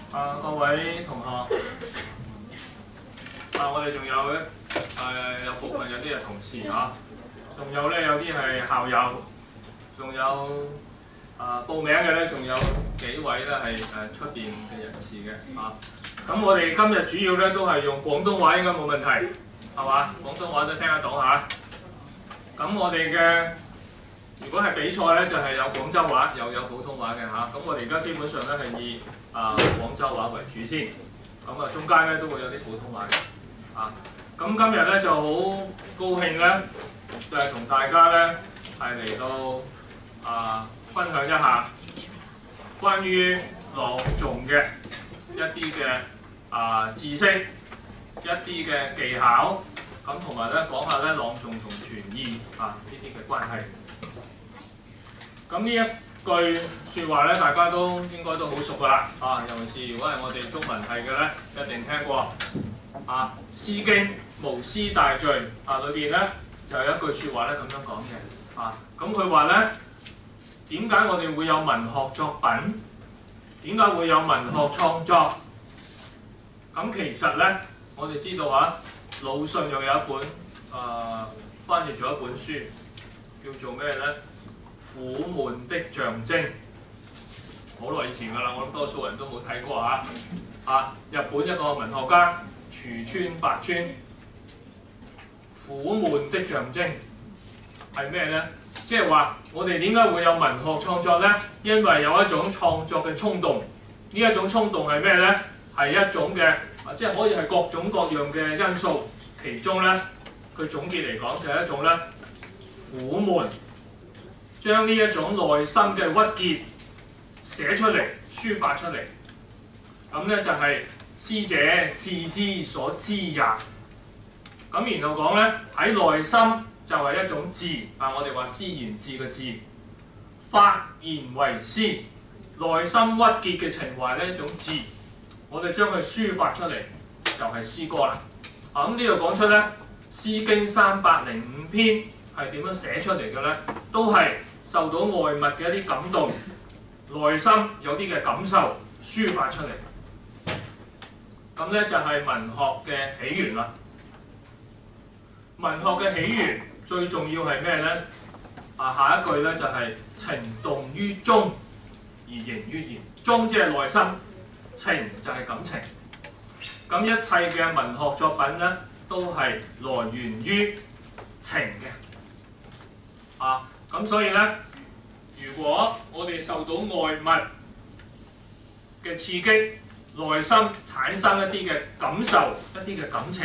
各位同學，我哋仲有咧有部分有啲係同事嚇，仲有咧有啲係校友，仲有報名嘅咧，仲有幾位咧係出邊嘅人士嘅嚇。咁我哋今日主要咧都係用廣東話，應該冇問題，係嘛？廣東話都聽得到嚇。咁我哋嘅如果係比賽咧，就係有廣州話，又有普通話嘅嚇。咁我哋而家基本上咧係以廣州話為主先，咁中間咧都會有啲普通話嘅咁今日咧就好高興咧，就係同大家咧係嚟到分享一下關於朗誦嘅一啲嘅知識、一啲嘅技巧，咁同埋咧講下咧朗誦同傳意呢啲嘅關係。咁呢一句説話咧，大家都應該都好熟㗎啦，尤其是如果係我哋中文系嘅咧，一定聽過詩經無詩大序裏邊咧就有一句説話咧咁樣講嘅咁佢話咧點解我哋會有文學作品？點解會有文學創作？咁其實咧，我哋知道魯迅又有一本翻譯咗一本書，叫做咩咧？苦悶的象徵，好耐以前㗎啦，我諗多數人都冇睇過日本一個文學家廚川白川，苦悶的象徵係咩呢？即係話我哋點解會有文學創作呢？因為有一種創作嘅衝動，呢一種衝動係咩呢？係一種嘅即係可以係各種各樣嘅因素，其中呢，佢總結嚟講就係一種呢苦悶。將呢一種內心嘅鬱結寫出嚟、抒發出嚟，咁咧就係詩者志之所知也。咁然後講咧喺內心就係一種志，我哋話詩言志嘅志，發言為詩，內心鬱結嘅情懷呢一種志，我哋將佢抒發出嚟就係詩歌啦。咁呢度講出咧《詩經》305篇係點樣寫出嚟嘅咧？都係受到外物嘅一啲感動，內心有啲嘅感受抒發出嚟，咁咧就係文學嘅起源啦。文學嘅起源最重要係咩咧？下一句咧就係情動於中而形於言。中即係內心，情就係感情。咁一切嘅文學作品咧都係來源於情嘅。咁所以咧，如果我哋受到外物嘅刺激，內心產生一啲嘅感受、一啲嘅感情，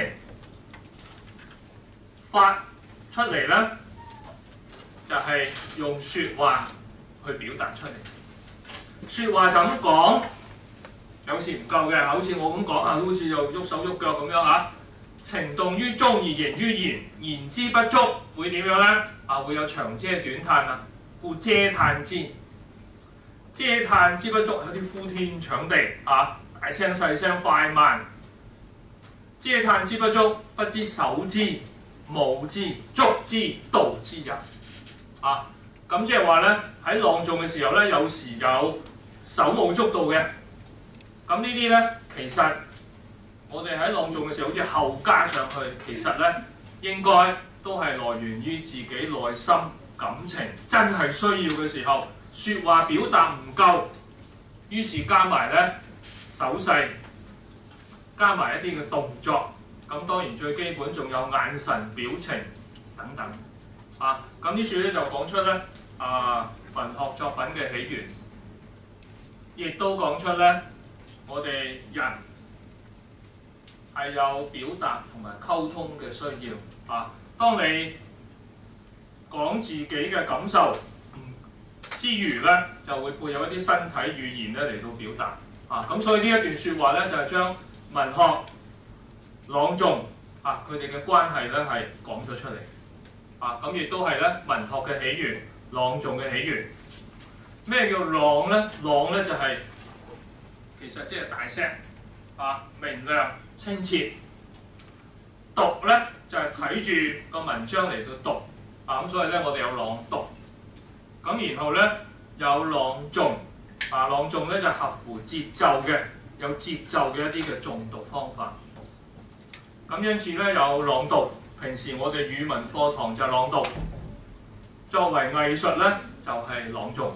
發出嚟咧，就係用説話去表達出嚟。説話就咁講，有時唔夠嘅，好似我咁講好似又喐手喐腳咁樣情動於中而形於言，言之不足會點樣呢？會有長嗟短嘆故嗟嘆之。嗟嘆之不足，有啲呼天搶地大聲細聲快慢。嗟嘆之不足，不知手之、舞之、足之、蹈之也。咁即係話咧，喺朗誦嘅時候咧，有時有手舞足蹈嘅。咁呢啲咧，其實我哋喺朗誦嘅時候，好似後加上去，其實咧應該都係來源於自己內心感情，真係需要嘅時候，説話表達唔夠，於是加埋咧手勢，加埋一啲嘅動作，咁當然最基本仲有眼神表情等等。咁呢處咧就講出咧文學作品嘅起源，亦都講出咧我哋人係有表達同埋溝通嘅需要。當你講自己嘅感受之餘咧，就會配有一啲身體語言咧嚟到表達。咁所以呢一段説話咧，就係將文學、朗誦佢哋嘅關係咧係講咗出嚟。咁亦都係咧文學嘅起源、朗誦嘅起源。咩叫朗咧？朗咧就係其實即係大聲明亮、清澈。讀咧就係睇住個文章嚟到讀咁所以咧我哋有朗讀。咁然後咧有朗誦，朗誦咧就合乎節奏嘅， 有節奏嘅一啲嘅誦讀方法。咁因此咧有朗讀，平時我哋語文課堂就朗讀，作為藝術咧就係朗誦。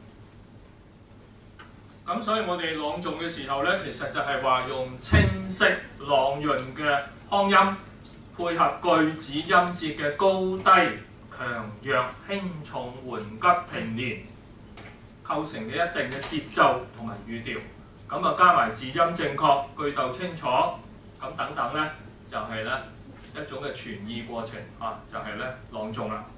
咁所以我哋朗誦嘅時候咧，其實就係話用清晰朗潤嘅腔音，配合句子音節嘅高低、強弱、輕重、緩急、停連，構成嘅一定嘅節奏同埋語調。咁啊加埋字音正確、句讀清楚，咁等等咧，就係咧一種嘅傳意過程啊，就係咧朗誦啦。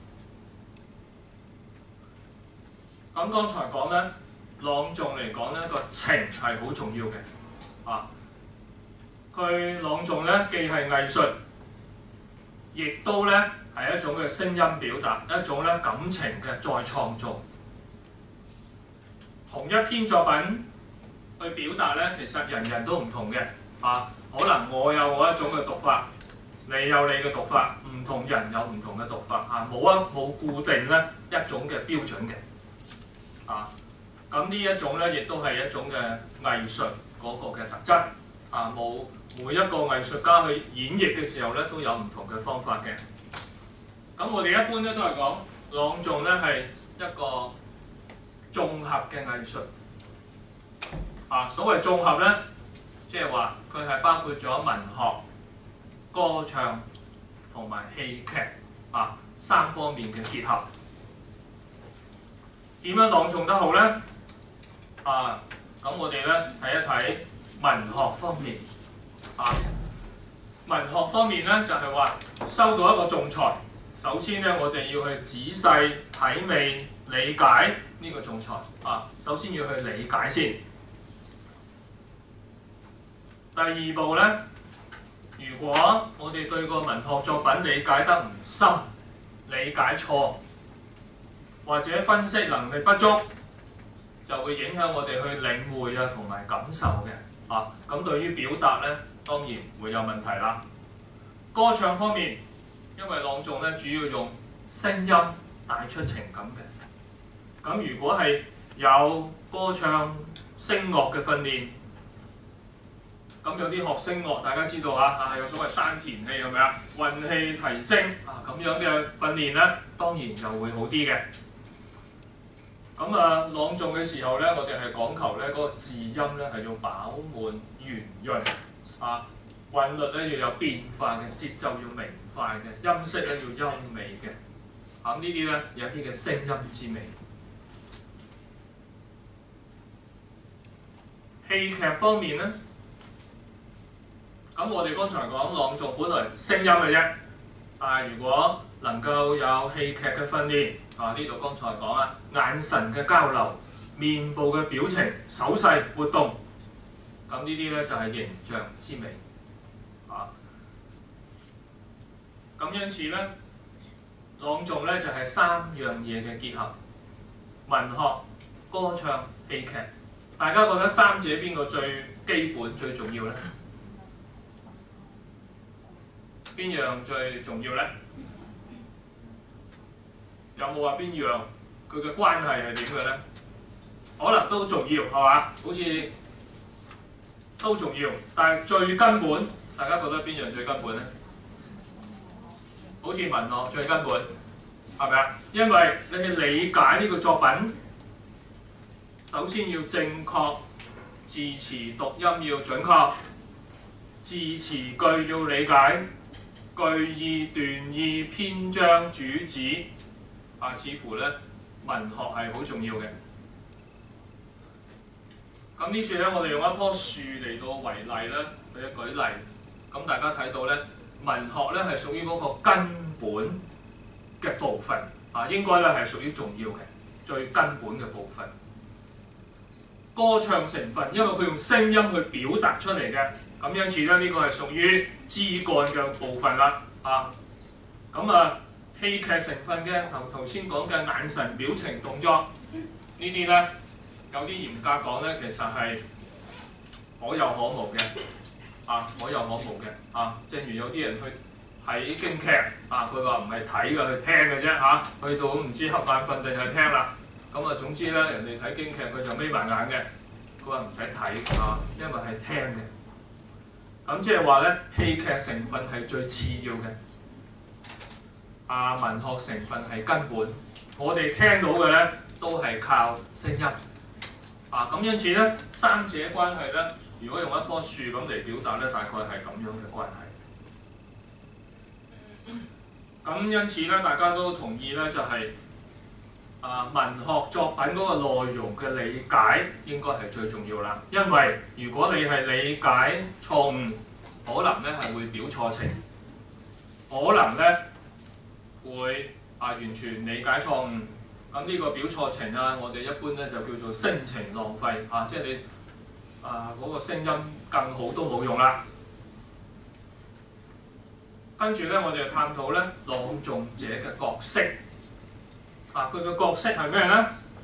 咁剛才講咧。朗誦嚟講咧，個情係好重要嘅，啊，佢朗誦咧既係藝術，亦都咧係一種嘅聲音表達，一種咧感情嘅再創造。同一篇作品去表達咧，其實人人都唔同嘅，啊，可能我有我一種嘅讀法，你有你嘅讀法，唔同人有唔同嘅讀法，啊，冇固定咧一種嘅標準嘅，啊。咁呢一種咧，亦都係一種嘅藝術嗰個嘅特質。啊，每一個藝術家去演繹嘅時候咧，都有唔同嘅方法嘅。咁我哋一般咧都係講朗誦咧係一個綜合嘅藝術。啊，所謂綜合咧，即係話佢係包括咗文學、歌唱同埋戲劇啊三方面嘅結合。點樣朗誦得好咧？啊，咁我哋咧睇一睇文學方面。啊，文學方面咧就係話收到一個仲裁，首先咧我哋要去仔細體味理解呢個仲裁。啊，首先要去理解先。第二步咧，如果我哋對個文學作品理解得唔深，理解錯，或者分析能力不足，就會影響我哋去領會啊同埋感受嘅。啊，咁對於表達咧，當然會有問題啦。歌唱方面，因為朗誦咧主要用聲音帶出情感嘅。咁如果係有歌唱聲樂嘅訓練，咁有啲學聲樂，大家知道啊，有所謂丹田氣係咪啊？運氣提升啊，咁樣嘅訓練咧，當然就會好啲嘅。咁啊，朗誦嘅時候咧，我哋係講求咧嗰個字音咧係要飽滿圓潤啊，韻律咧要有變化嘅，節奏要明快嘅，音色咧要優美嘅。咁呢啲咧有一啲嘅聲音之美。戲劇方面咧，咁我哋剛才講朗誦本來聲音嘅啫，但係如果能夠有戲劇嘅訓練，啊呢度剛才講啦，眼神嘅交流、面部嘅表情、手勢活動，咁呢啲咧就係形象之美，啊，咁因此咧，朗誦咧就係三樣嘢嘅結合，文學、歌唱、戲劇。大家覺得三者邊個最基本、最重要咧？邊樣最重要咧？有冇話邊樣佢嘅關係係點嘅咧？可能都重要係嘛？好似都重要，但係最根本，大家覺得邊樣最根本咧？好似文學最根本，係咪啊？因為你去理解呢個作品，首先要正確，字詞讀音要準確，字詞句要理解，句意、段意、篇章、主旨。啊，似乎咧文學係好重要嘅。咁呢處咧，我哋用一棵樹嚟到為例咧，俾佢舉例。咁大家睇到咧，文學咧係屬於嗰個根本嘅部分，啊應該咧係屬於重要嘅最根本嘅部分。歌唱成分，因為佢用聲音去表達出嚟嘅，咁因此咧呢個係屬於枝幹嘅部分啦。啊，咁啊。戲劇成分嘅頭先講嘅眼神、表情、動作呢啲咧，有啲嚴格講咧，其實係可有可無嘅，啊可有可無嘅，啊正如有啲人去睇京劇，啊佢話唔係睇嘅，去聽嘅啫嚇，去到唔知瞌眼瞓定係聽啦，咁啊總之咧，人哋睇京劇佢就眯埋眼嘅， 佢話唔使睇嚇，因為係聽嘅。咁即係話咧，戲劇成分係最次要嘅，文學成分係根本。我哋聽到嘅咧都係靠聲音。咁因此咧，三者關係咧，如果用一棵樹咁嚟表達咧，大概係咁樣嘅關係。咁因此咧，大家都同意咧，就係、文學作品嗰個內容嘅理解應該係最重要啦。因為如果你係理解錯誤，可能咧係會表錯情，可能咧會完全理解錯誤。咁呢個表錯情我哋一般咧就叫做聲情浪費即係你嗰個聲音更好都冇用啦。跟住咧，我哋就探討咧朗誦者嘅角色。佢嘅角色係咩咧？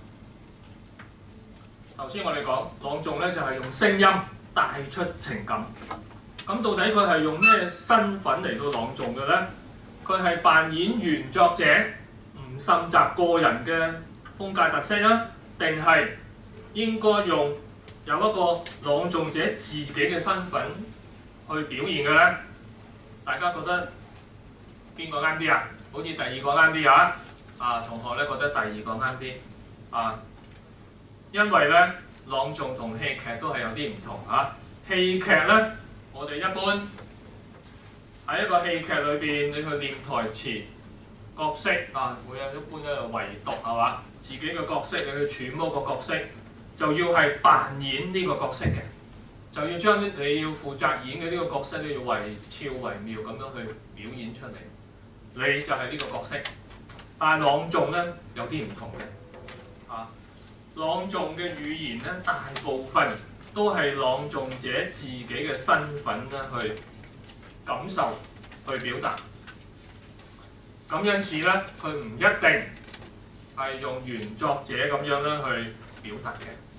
頭先我哋講朗誦咧就係用聲音帶出情感。咁到底佢係用咩身份嚟到朗誦嘅咧？佢係扮演原作者吳沁澤個人嘅風格特色定係應該用有一個朗誦者自己嘅身份去表現嘅咧？大家覺得邊個啱啲啊？好似第二個啱啲同學咧覺得第二個啱啲因為咧朗誦同戲劇都係有啲唔同戲劇咧，我哋一般喺一個戲劇裏邊，你去練台詞角色會有一般咧圍讀係嘛？自己嘅角色你去揣摩個角色，就要係扮演呢個角色嘅，就要將你要負責演嘅呢個角色咧，要惟肖惟妙咁樣去表演出嚟，你就係呢個角色。但係朗誦咧有啲唔同嘅朗誦嘅語言咧，大部分都係朗誦者自己嘅身份咧去感受、去表達。咁因此咧，佢唔一定係用原作者咁樣咧去表達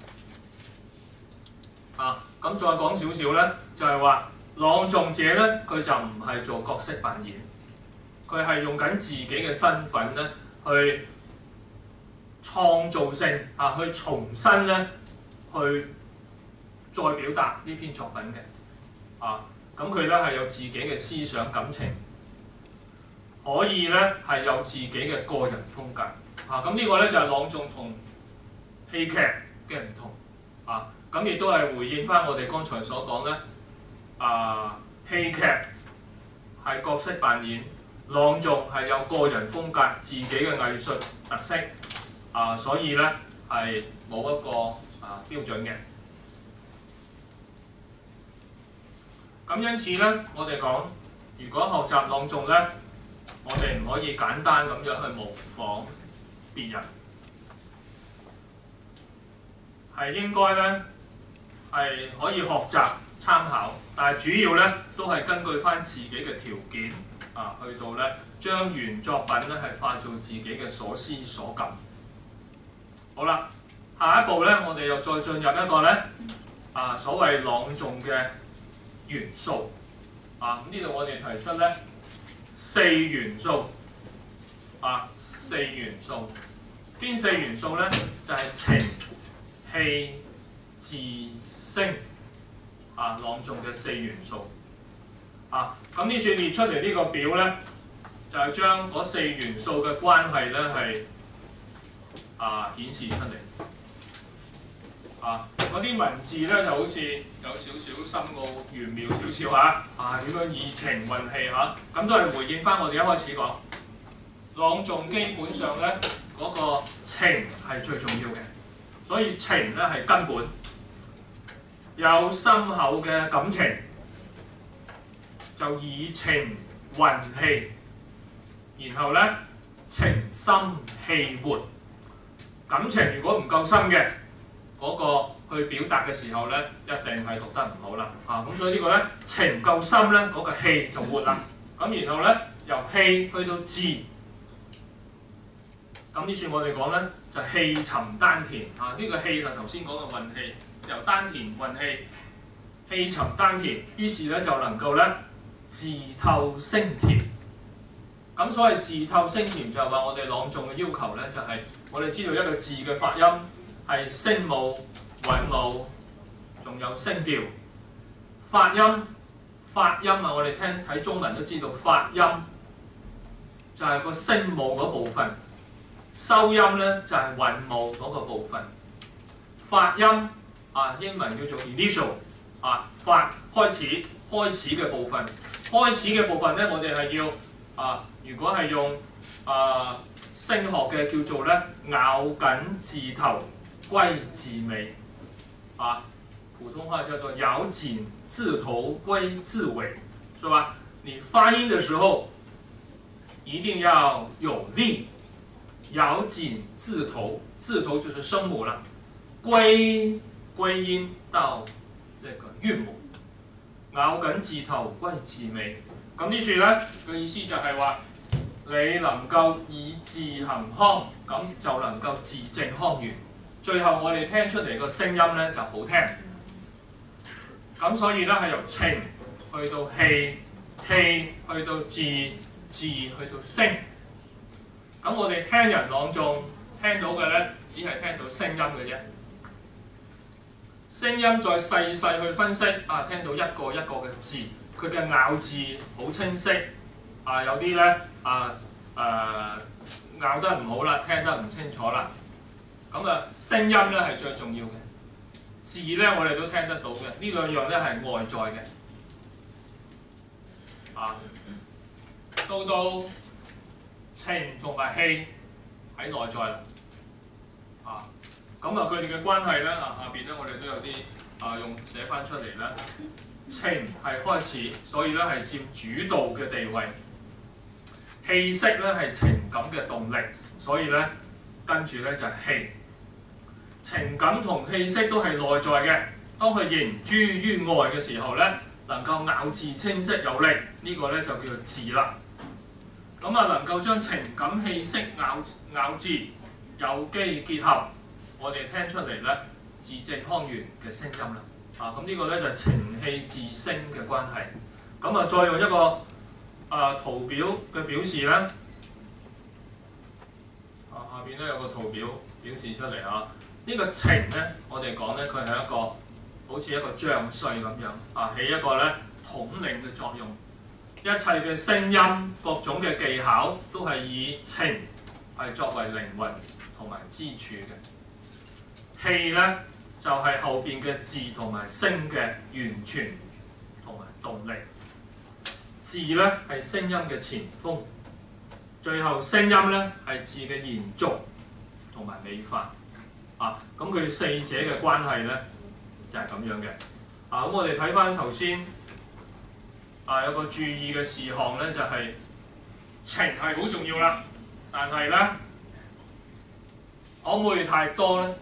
嘅。咁再講少少咧，就係話朗誦者咧，佢就唔係做角色扮演，佢係用緊自己嘅身份咧去創造性去重新咧去再表達呢篇作品嘅。咁佢咧係有自己嘅思想感情，可以咧係有自己嘅個人風格。咁呢個咧就係朗誦同戲劇嘅唔同。咁亦都係回應翻我哋剛才所講咧，戲劇係角色扮演，朗誦係有個人風格、自己嘅藝術特色。所以咧係冇一個標準嘅。咁因此咧，我哋講，如果學習朗誦咧，我哋唔可以簡單咁樣去模仿別人，係應該咧係可以學習參考，但係主要咧都係根據翻自己嘅條件去到咧將原作品咧係化做自己嘅所思所感。好啦，下一步咧，我哋又再進入一個咧所謂朗誦嘅元素。呢度我哋提出咧4元素。4元素，邊4元素咧？就係情、戲、字、聲。朗誦嘅4元素。咁呢處列出嚟呢個表咧，就係將嗰4元素嘅關係咧係顯示出嚟。嗰啲文字咧就好似有少少深奧玄妙少少點樣以情運戲咁都係回應翻我哋一開始講，朗誦基本上咧嗰個情係最重要嘅，所以情咧係根本，有深厚嘅感情就以情運戲，然後咧情深戲活。感情如果唔夠深嘅，嗰個去表達嘅時候咧，一定係讀得唔好啦。咁所以呢個咧情夠深咧，嗰個戲就活啦。咁然後咧由戲去到字，咁呢處我哋講咧就氣沉丹田。呢個氣係頭先講嘅運氣，由丹田運氣，氣沉丹田，於是咧就能夠咧字透聲甜。咁所謂字透聲甜就係話我哋朗誦嘅要求咧，就係我哋知道一個字嘅發音係聲母、韻母、 仲有聲調。發音，發音啊！我哋睇中文都知道，發音就係個聲母嗰部分，收音咧就係韻母嗰個部分。發音啊，英文叫做 initial 啊，發開始嘅部分。開始嘅部分咧，我哋係要如果係用聲學嘅叫做咧咬緊字頭歸字尾啊。普通話叫做咬緊字頭歸字尾，是吧？你發音的時候一定要有力，咬緊字頭，字頭就是聲母啦，歸音到這個韻母，咬緊字頭歸字尾。咁呢處咧嘅意思就係話，你能夠以字行腔，咁就能夠字正腔圓，最後我哋聽出嚟個聲音咧就好聽。咁所以咧係由情去到氣，氣去到字，字去到聲。咁我哋聽人朗誦聽到嘅咧，只係聽到聲音嘅啫。聲音再細細去分析，聽到一個一個嘅字，佢嘅咬字好清晰。有啲咧咬得唔好啦，聽得唔清楚啦。咁聲音咧係最重要嘅。字咧，我哋都聽得到嘅，呢兩樣咧係外在嘅。到情同埋氣喺內在啦。咁佢哋嘅關係咧，下邊咧我哋都有啲用寫翻出嚟啦。情係開始，所以咧係佔主導嘅地位。氣息咧係情感嘅動力，所以咧跟住咧就係氣。情感同氣息都係內在嘅，當佢形諸於外嘅時候咧，能夠咬字清晰有力，呢個咧就叫做字啦。咁能夠將情感、氣息、咬字有機結合，我哋聽出嚟咧字正腔圓嘅聲音啦。咁呢個咧就係情氣字聲嘅關係。咁再用一個圖表嘅表示咧，下邊咧有個圖表表示出嚟啊。呢個情咧，我哋講咧，佢係一個好似一個將帥咁樣，起一個咧統領嘅作用。一切嘅聲音、各種嘅技巧，都係以情係作為靈魂同埋支柱嘅。氣咧就係後邊嘅字同埋聲嘅完全同埋動力。字咧係聲音嘅前鋒，最後聲音咧係字嘅延續同埋美化。咁佢四者嘅關係咧就係咁樣嘅。咁我哋睇翻頭先有個注意嘅事項咧，就係情係好重要啦，但係咧可唔可以太多咧？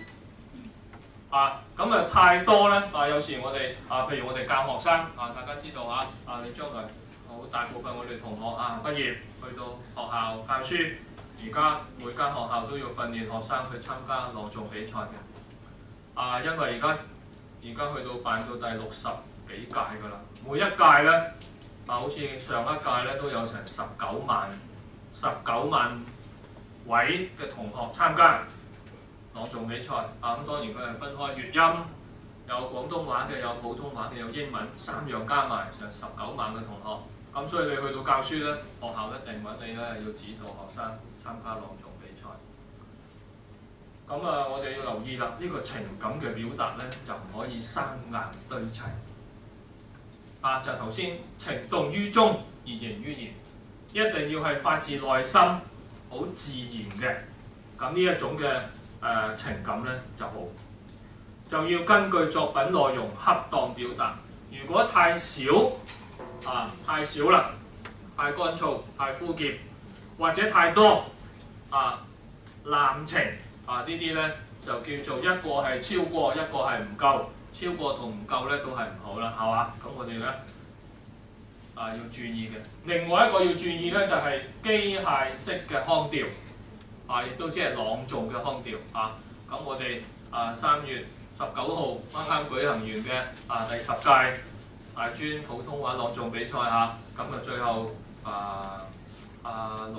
太多咧有時我哋譬如我哋教學生大家知道你將來好大部分我哋同學畢業去到學校教書。而家每間學校都要訓練學生去參加朗誦比賽嘅。因為而家去到辦到第60幾屆㗎啦，每一屆咧好似上一屆咧都有成19萬位嘅同學參加朗誦比賽。咁當然佢係分開粵音，有廣東話嘅，有普通話嘅，有英文，3樣加埋成19萬嘅同學。咁所以你去到教書咧，學校一定揾你咧要指導學生參加朗誦比賽。咁我哋要留意啦，呢個情感嘅表達咧就唔可以生硬堆砌。就頭先情動於中而形於言，一定要係發自內心，好自然嘅。咁呢一種嘅情感咧就好，就要根據作品內容恰當表達。如果太少太少啦，太乾燥、太枯澀，或者太多濫情呢啲咧就叫做一個係超過，一個係唔夠。超過同唔夠咧都係唔好啦，係嘛？咁我哋咧要注意嘅。另外一個要注意咧就係機械式嘅腔調，亦都即係朗誦嘅腔調。咁我哋3月19號啱啱舉行完嘅第10屆大專普通話朗誦比賽咁最後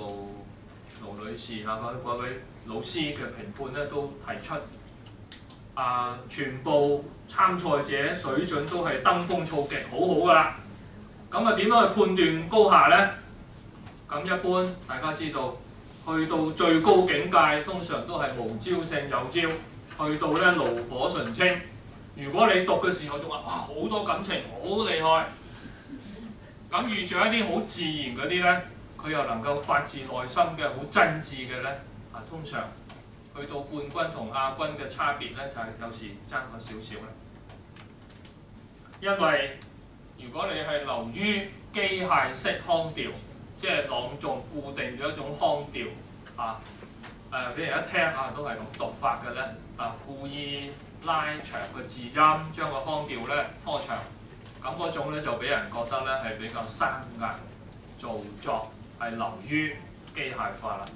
盧女士嗰位老師嘅評判咧都提出全部參賽者水準都係登峰造極，好好㗎啦。咁啊點樣去判斷高下呢？咁一般大家知道，去到最高境界，通常都係無招勝有招，去到咧爐火純青。如果你讀嘅時候仲話哇好多感情，好厲害，咁遇着一啲好自然嗰啲咧，佢又能夠發自內心嘅好真摯嘅咧，通常去到冠軍同亞軍嘅差別咧，就係有時爭個少少啦。因為如果你係流於機械式腔調，即係朗誦固定咗一種腔調俾人一聽都係咁讀法嘅咧，故意拉長個字音，將個腔調咧拖長，咁嗰種咧就俾人覺得咧係比較生硬造作，係流於機械化啦。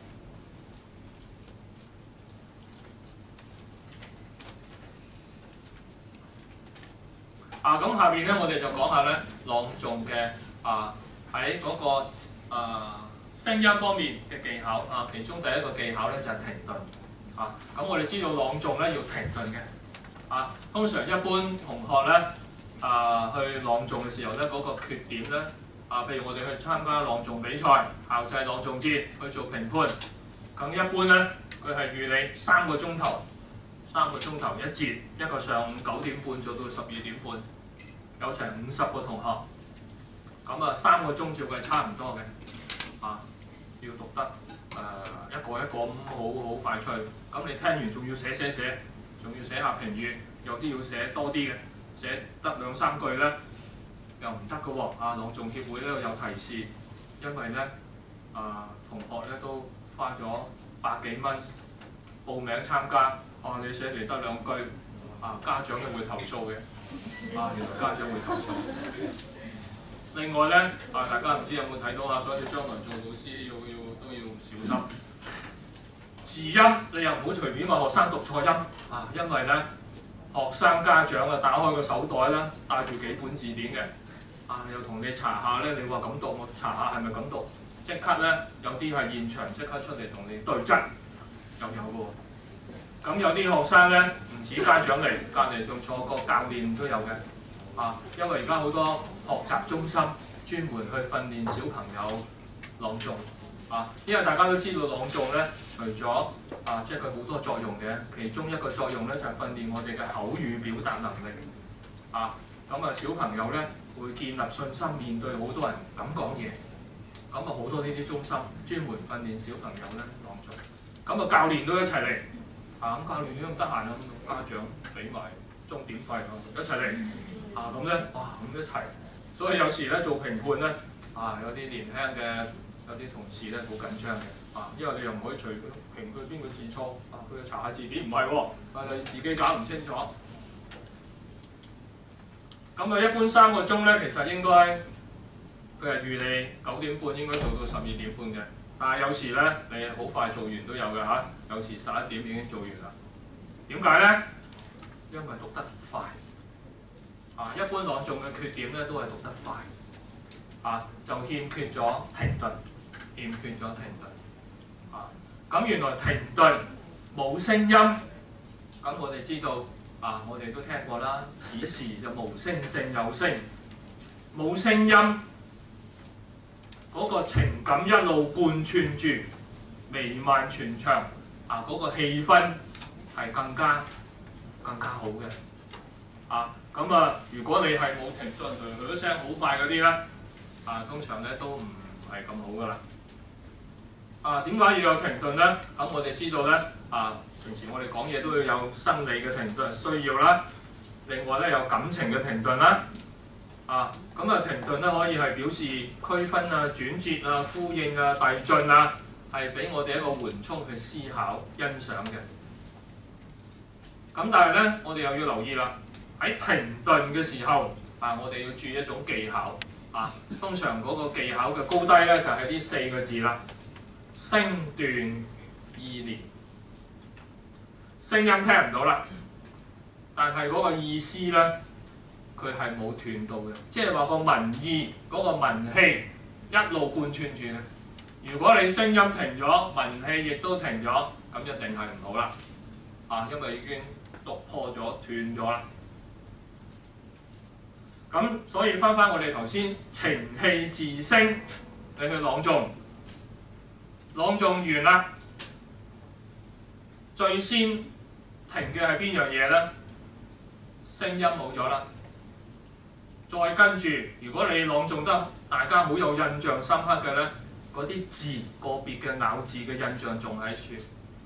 咁下面咧我哋就講下咧朗誦嘅喺嗰個聲音方面嘅技巧其中第一個技巧咧就係停頓咁我哋知道朗誦咧要停頓嘅通常一般同學咧去朗誦嘅時候咧嗰個缺點咧譬如我哋去參加朗誦比賽、校際朗誦節去做評判，咁一般咧佢係預你3個鐘頭一節，一個上午9點半做到12點半，有成50個同學，咁3個鐘照計差唔多嘅要讀得一個一個咁好快脆。咁你聽完仲要寫，仲要寫下評語，有啲要寫多啲嘅，寫得2、3句咧又唔得嘅喎。朗誦協會咧有提示，因為咧同學咧都花咗100幾蚊報名參加，你寫嚟得2句，家長都會投訴嘅。原來家長會投訴。另外咧，大家唔知有冇睇到所以將來做老師都要小心。字音你又唔好隨便話學生讀錯音因為咧學生家長打開個手袋咧，帶住幾本字典嘅又同你查下咧，你話咁讀，我查下係咪咁讀，即刻咧有啲係現場即刻出嚟同你對質，又有嘅喎。咁有啲學生咧唔止家長嚟，隔離仲坐個教練都有嘅因為而家好多學習中心專門去訓練小朋友朗誦因為大家都知道朗誦咧，除咗即係佢好多作用嘅，其中一個作用咧就係訓練我哋嘅口語表達能力咁小朋友咧會建立信心，面對好多人咁講嘢，咁好多呢啲中心專門訓練小朋友咧朗誦，咁教練都一齊嚟咁教練都咁得閒咁家長俾埋鐘點費一齊嚟咁咧咁一齊，所以有時咧做評判咧有啲年輕嘅有啲同事咧好緊張嘅因為你又唔可以隨評佢邊個字錯佢去查下字典，唔係喎你自己搞唔清楚。咁一般3個鐘咧，其實應該佢係預你9點半應該做到12點半嘅，但係有時咧你好快做完都有嘅有時11點已經做完啦。點解咧？因為讀得快一般朗誦嘅缺點咧都係讀得快就欠缺咗停頓，咁原來停頓冇聲音，咁我哋知道我哋都聽過啦，此時就無聲勝有聲，冇聲音嗰個情感一路貫穿住，彌漫全場嗰個氣氛係更加好嘅咁如果你係冇停頓，佢啲聲好快嗰啲咧通常咧都唔係咁好噶啦點解要有停頓咧？咁我哋知道咧平時我哋講嘢都要有生理嘅停頓需要啦，另外咧有感情嘅停頓啦停頓咧可以係表示區分轉折呼應遞進係俾我哋一個緩衝去思考欣賞嘅。咁但係咧我哋又要留意啦，喺停頓嘅時候我哋要注意一種技巧通常嗰個技巧嘅高低咧就係呢4個字啦，聲斷意連。聲音聽唔到啦，但係嗰個意思咧，佢係冇斷到嘅，即係話個文意嗰個文氣一路貫穿住嘅。如果你聲音停咗，文氣亦都停咗，咁一定係唔好啦。 因為已經讀破咗斷咗啦。咁所以翻我哋頭先情氣自聲，你去朗誦，朗誦完啦，最先停嘅係邊樣嘢咧？聲音冇咗啦。再跟住，如果你朗誦得大家好有印象深刻嘅咧，嗰啲字個別嘅咬字嘅印象仲喺處。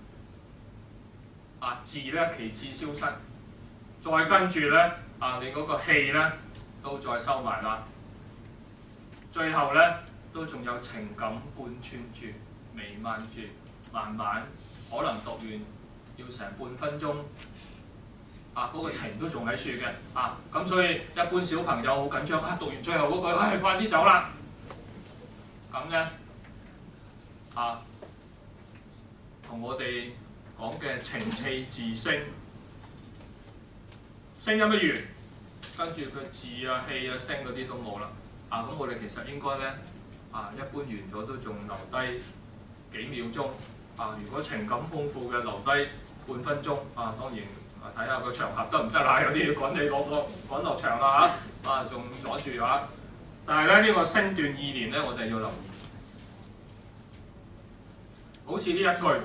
字咧其次消失，再跟住咧你嗰個氣咧都再收埋啦。最後咧都仲有情感貫穿住、彌漫住，慢慢可能讀完要成半分鐘。嗰個情都仲喺處嘅，咁所以一般小朋友好緊張，讀完最後嗰句，快啲走啦！咁咧，同我哋講嘅情氣自聲，聲音一完，跟住佢字啊、氣啊、聲嗰啲都冇啦。咁我哋其實應該咧，一般完咗都仲留低幾秒鐘。如果情感豐富嘅，留低半分鐘。當然。睇下個場合得唔得啦？有啲要趕你趕落場啦嚇，仲阻住嚇。但係咧呢個聲斷意連咧，我哋要留意。好似呢一句，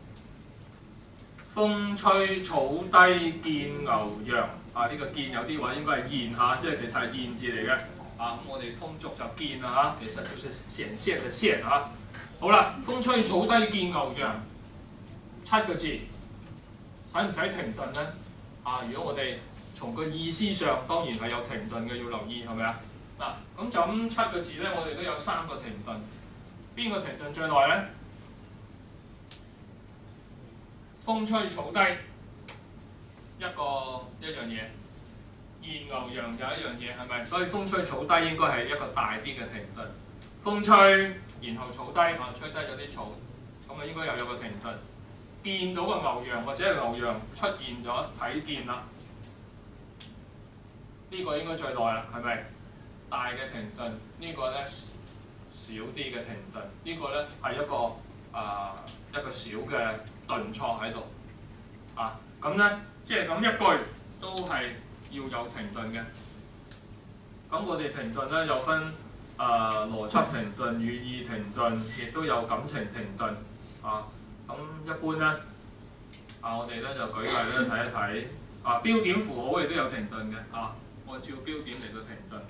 風吹草低見牛羊。呢個見有啲話應該係現嚇，即係其實係現字嚟嘅。咁我哋通俗就見啦嚇，其實就是顯現嘅現嚇。好啦，風吹草低見牛羊，7個字。使唔使停頓咧？如果我哋從個意思上，當然係有停頓嘅，要留意係咪啊？咁就咁7個字咧，我哋都有3個停頓。邊個停頓最耐咧？風吹草低一樣嘢，現牛羊有一樣嘢係咪？所以風吹草低應該係一個大啲嘅停頓。風吹，然後草低，吹低咗啲草，咁應該又有個停頓。見到個牛羊或者係牛羊出現咗，睇見啦，呢個應該最耐啦，係咪？大嘅停頓，呢個咧少啲嘅停頓，呢個咧係一個小嘅頓挫喺度。咁咧即係咁一句都係要有停頓嘅。咁我哋停頓咧有分邏輯停頓、語意停頓，亦都有感情停頓。咁一般咧，我哋咧就舉例咧睇一睇，標點符號亦都有停頓嘅，按照標點嚟到停頓。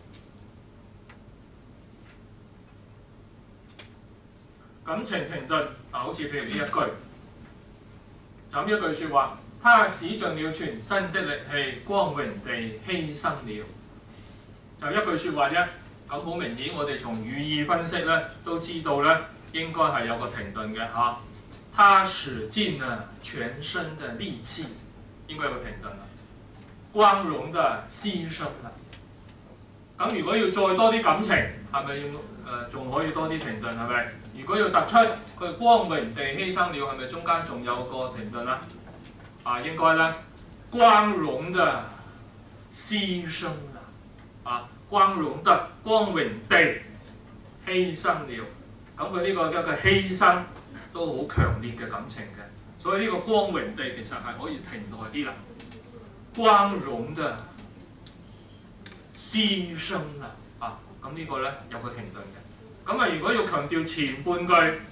感情停頓，好似譬如呢一句，就咁一句説話，他使盡了全身的力氣，光榮地犧牲了，就一句説話啫。咁好明顯，我哋從語意分析咧，都知道咧應該係有個停頓嘅嚇。他使盡了全身的力氣，應該有個停頓啦。光榮的犧牲啦。咁如果要再多啲感情，係咪要仲可以多啲停頓？係咪？如果要突出佢光榮地犧牲了，係咪中間仲有個停頓啦？應該咧，光榮的犧牲啦。光榮地犧牲了。咁佢呢個一個犧牲都好強烈嘅感情嘅，所以呢個光榮地其實係可以停耐啲啦。光榮的犧牲啦，咁呢個咧有個停頓嘅。咁如果要強調前半句，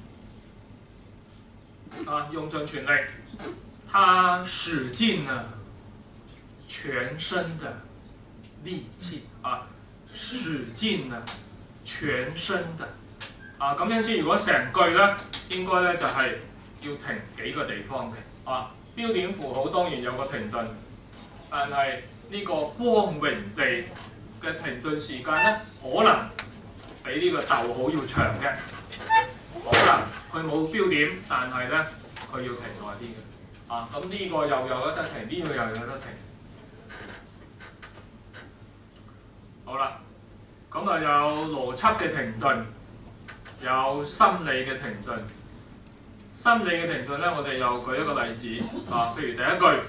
用盡全力，他使盡了全身的力氣，使盡了全身的。咁因此，如果成句咧，應該咧就係要停幾個地方嘅。標點符號當然有個停頓，但係呢個光榮地嘅停頓時間咧，可能比呢個逗號要長嘅。可能佢冇標點，但係咧佢要停耐啲嘅。咁呢個又有得停，呢個又有得停。好啦，咁有邏輯嘅停頓。有心理嘅停頓，心理嘅停頓咧，我哋又舉一個例子，譬如第一句，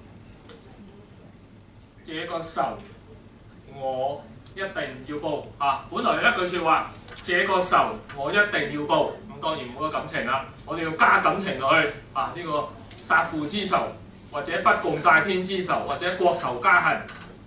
這個仇我一定要報。本來一句説話，這個仇我一定要報，咁當然冇咗感情啦，我哋要加感情落去。呢個殺父之仇，或者不共戴天之仇，或者國仇家恨。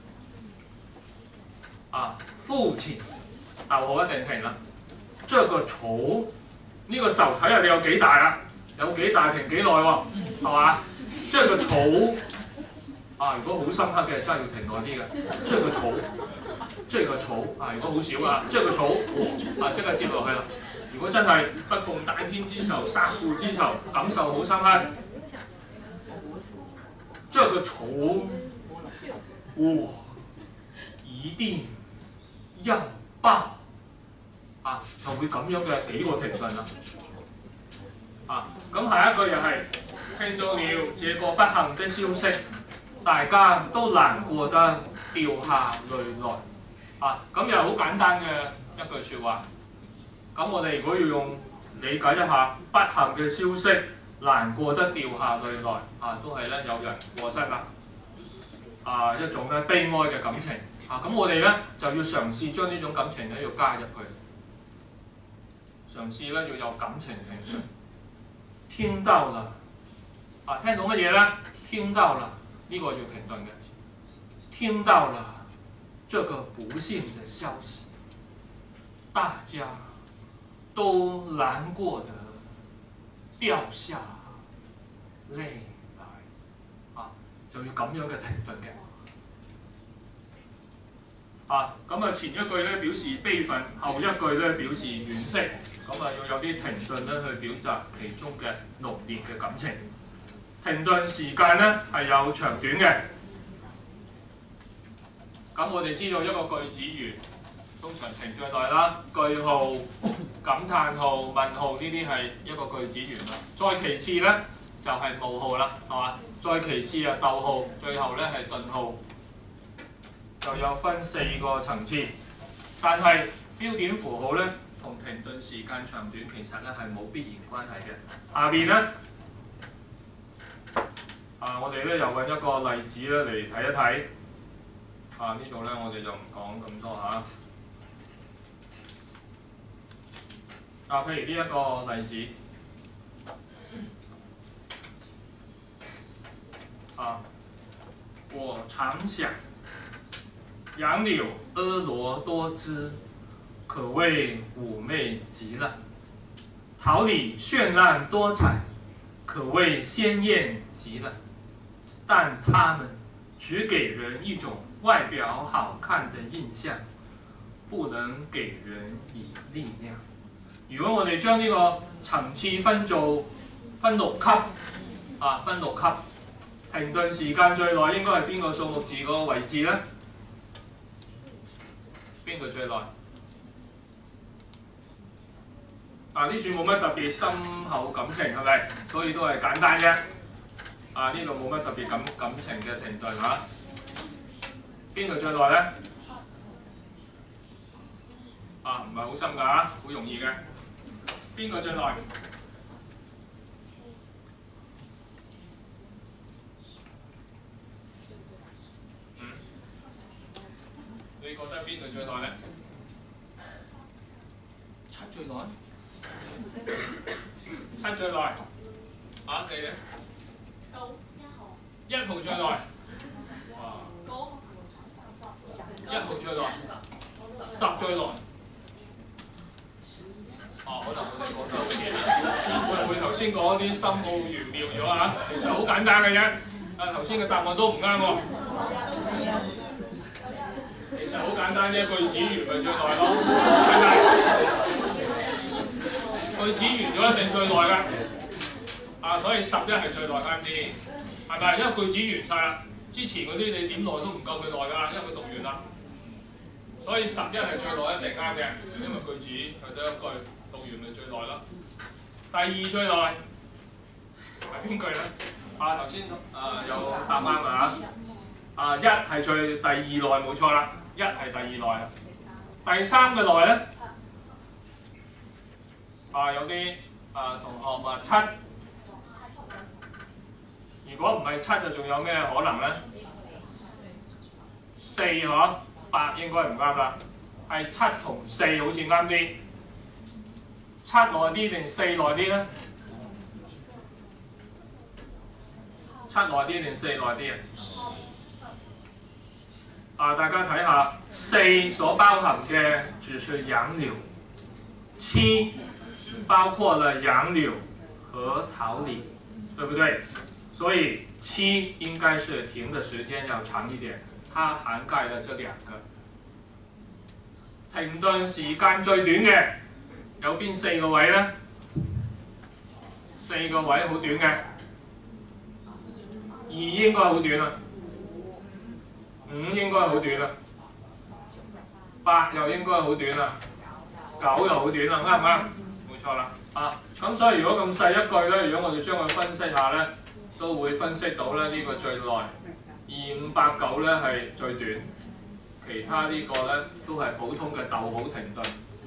父親逗號一定停啦。這個仇呢個仇睇下你有幾大啦，有幾大停幾耐喎，係嘛？這個仇如果好深刻嘅真係要停耐啲嘅。這個仇，這個仇如果好少啊，這個仇即刻接落去啦。如果真係不共戴天之仇、殺父之仇，感受好深刻。這個仇，我一定要報就會咁樣嘅幾個停頓啦。咁下一句又係聽到了這個不幸的消息，大家都難過得掉下淚來。咁又好簡單嘅一句説話。咁我哋如果要用理解一下不幸嘅消息，難過得掉下淚來，都係咧有人過失啦，一種咧悲哀嘅感情。咁我哋咧就要嘗試將呢種感情咧要加入去，嘗試咧要有感情停頓。聽到了，聽到乜嘢咧？聽到了呢個要停頓嘅。聽到了這個不幸的消息，大家都難過得掉下淚來，就要咁樣嘅停頓嘅。前一句咧表示悲憤，後一句咧表示惋惜，要有啲停頓咧去表達其中嘅濃烈嘅感情。停頓時間咧係有長短嘅。咁我哋知道一個句子完，通常停最耐啦，句號、感嘆號、問號呢啲係一個句子完啦。再其次咧就係冒號啦，係嘛？再其次逗號，最後咧係頓號。就有分4個層次，但係標點符號咧同停頓時間長短其實咧係冇必然關係嘅。下邊咧，我哋咧又揾一個例子咧嚟睇一睇。呢度咧我哋就唔講咁多譬如呢一個例子，我常想。楊柳婀娜多姿，可謂妩媚極了；桃李絢爛多彩，可謂鮮豔極了。但它們只給人一種外表好看的印象，不能給人以力量。如果我哋將呢個層次分6級，分6級，停頓時間最耐應該係邊個數目字嗰個位置呢？邊個最耐？呢處冇乜特別深厚感情係咪？所以都係簡單啫。呢度冇乜特別感情嘅停頓嚇。邊個最耐咧？唔係好深㗎，好容易嘅。邊個最耐？你覺得邊個最耐咧？7最耐？7最耐。你咧？1號最耐。1號最耐。10最耐。可能我哋講得好嘢，會唔會頭先講啲深奧玄妙咗啊？其實好簡單嘅啫。頭先嘅答案都唔啱喎。其實好簡單啫，句子完咪最耐咯，係咪？句子完咗一定最耐㗎，所以11係最耐啱啲，係咪？因為句子完晒啦，之前嗰啲你點耐都唔夠佢耐㗎，因為佢讀完啦。所以11係最耐一定啱嘅，因為句子係得一句，讀完咪最耐咯。第2最耐係邊句咧？頭先有答啱啊！1係第2耐冇錯啦。1係第2耐啦，第3嘅耐咧，有啲同學話7，如果唔係7就仲有咩可能咧？4嗬，8應該唔啱啦，係7同4好似啱啲。7耐啲定4耐啲咧？ 七耐啲定四耐啲啊？大家睇下，四所包含嘅只是杨柳，七包括了杨柳和桃李，对不对？所以七应该是停的时间要长一点，它涵盖了这两个。停頓時間最短嘅有邊四個位呢？四個位好短嘅，二應該好短啦，五應該好短啦，八又應該好短啦，九又好短啦，啱唔啱？冇錯啦，啊，咁所以如果咁細一句咧，如果我哋將佢分析下咧，都會分析到咧呢個最耐，二五八九咧係最短。其他呢個咧都係普通嘅逗號停頓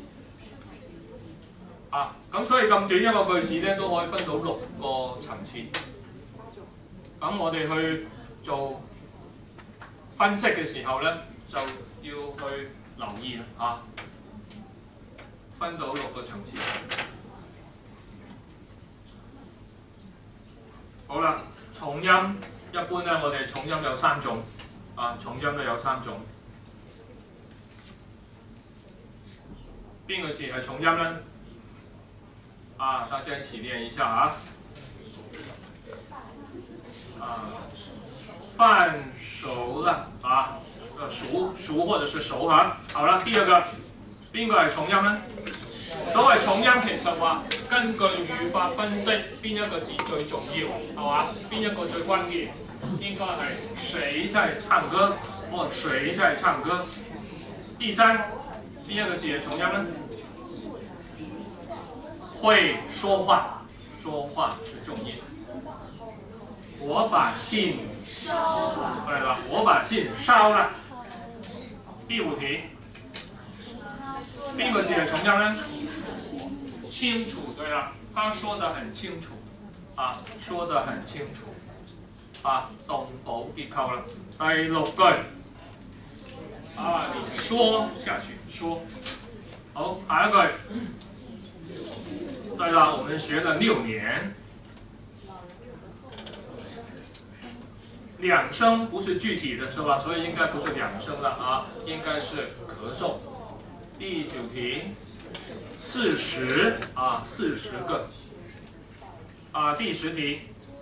啊，咁所以咁短一個句子咧都可以分到6個層次。咁我哋去做分析嘅時候咧，就要去留意啦嚇，分到6個層次。好啦，重音一般咧，我哋重音有3種啊，重音咧有3種。邊個字係重音呢？啊，大家一起練一下啊！啊，飯熟了啊，熟或者是熟啊。好啦，第二個邊個係重音呢？所謂重音其實話根據語法分析邊一個字最重要，係嘛？邊一個最關鍵？應該係誰在唱歌或誰在唱歌。第三。邊一個字係重音呢？會說話，說話是重音。我把信燒了，對了，我把信燒了。第5題，邊個字係重音呢？清楚，對了，他說得很清楚，啊，說得很清楚，啊，動補結構啦。第6句，啊，你說下去。說好，下一句。對了，我們學了6年，兩聲不是具體的，是吧？所以應該不是兩聲了啊，應該是咳嗽。第9題，40啊，40個啊。第10題，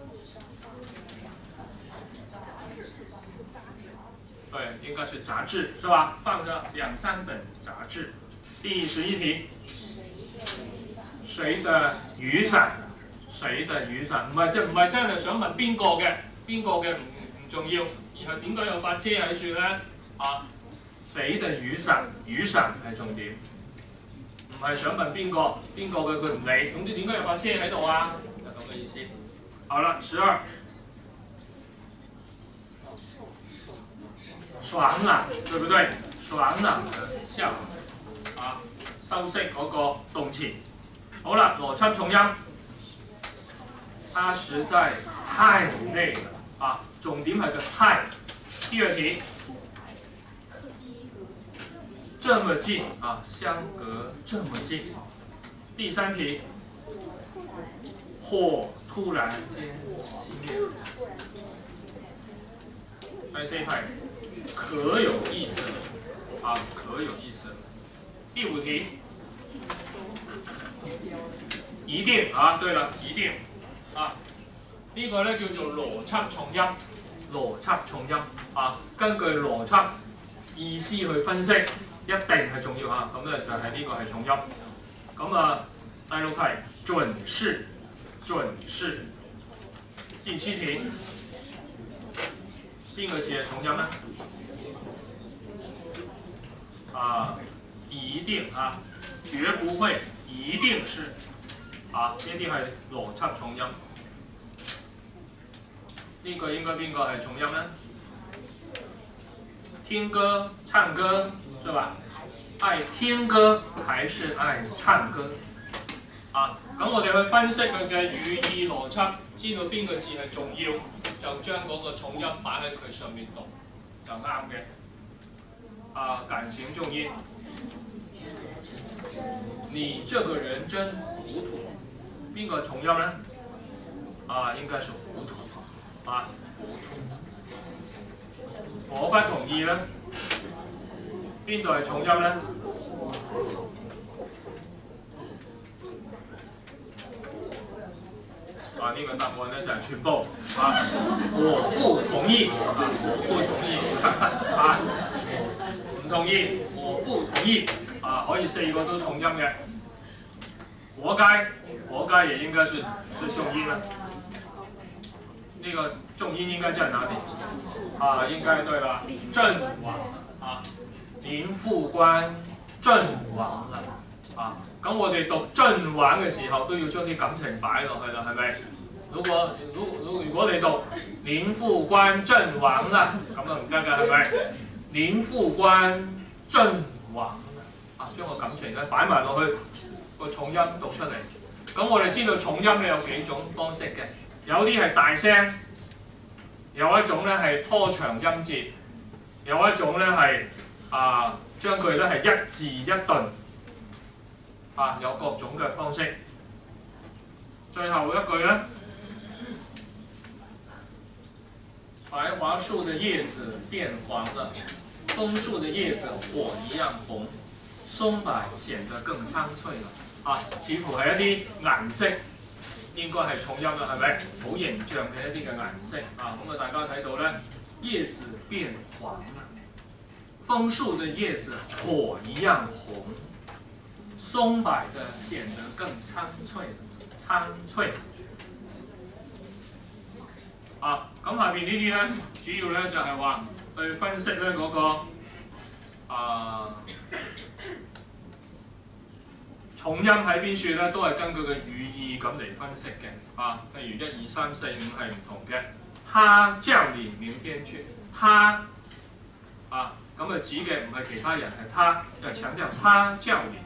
對，應該是雜誌，是吧？放着2、3本雜誌。第11題，誰的雨傘？誰的雨傘？唔係真係想問邊個嘅，邊個嘅唔重要，而係點解有把遮喺處咧？啊，誰的雨傘？雨傘係重點，唔係想問邊個嘅佢唔理，總之點解有把遮喺度啊？就咁嘅意思。好啦，12。爽朗，對不對？爽朗的笑啊，修飾嗰個動詞。好啦，邏輯重音，他實在太累了啊，重點係個太。第2題，這麼近啊，相隔這麼近。第3題，火突然間熄滅。第4題。可有意思啊，可有意思。第5題，一定啊，對了，一定啊，呢個咧叫做邏輯重音，邏輯重音啊，根據邏輯意思去分析，一定係重要啊。咁咧就係呢個係重音。咁啊，第6題，準是，準是。第7題，邊個字係重音呢？啊，一定啊，絕不會，一定是啊，呢啲係邏輯重音。呢個應該邊個係重音呢？聽歌、唱歌，是吧？愛聽歌還是愛唱歌？啊，咁我哋去分析佢嘅語意邏輯，知道邊個字係重要，就將嗰個重音擺喺佢上面讀，就啱嘅。啊，感情重音，你這個人真糊塗，邊個重音呢？啊，應該是糊塗。 啊，我不同意咧，邊度係重音咧？啊，呢個答案咧就係全部啊，我不同意啊，我不同意啊，唔同意，我不同意啊，可以4個都重音嘅，活該，活該也應該是重音啦。呢個重音應該在哪裡？啊，應該對啦，陣亡啊，您副官陣亡啦啊！咁我哋讀陣亡嘅時候都要將啲感情擺落去啦，係咪？如果你讀您副官陣亡啦，咁啊唔得㗎，係咪？您副官陣亡啦，啊，將個感情咧擺埋落去個重音讀出嚟。咁我哋知道重音咧有幾種方式嘅，有啲係大聲，有一種咧係拖長音節，有一種咧係將佢咧係一字一頓，啊，有各種嘅方式。最後一句咧，白樺樹的葉子變黃了，楓樹的葉子火一樣紅，松柏顯得更蒼翠啦。啊，似乎係一啲顏色，應該係重音啦，係咪？好形象嘅一啲嘅顏色啊，咁啊大家睇到咧，葉子變黃啦，楓樹的葉子火一樣紅，松柏的顯得更蒼翠，蒼翠。啊，咁下邊呢啲咧，主要咧就係話去分析咧嗰個重音喺邊處咧，都係根據個語義咁嚟分析嘅。啊，譬如1、2、3、4、5係唔同嘅。他叫你明天去，他啊，咁啊指嘅唔係其他人，係他，要強調他叫你。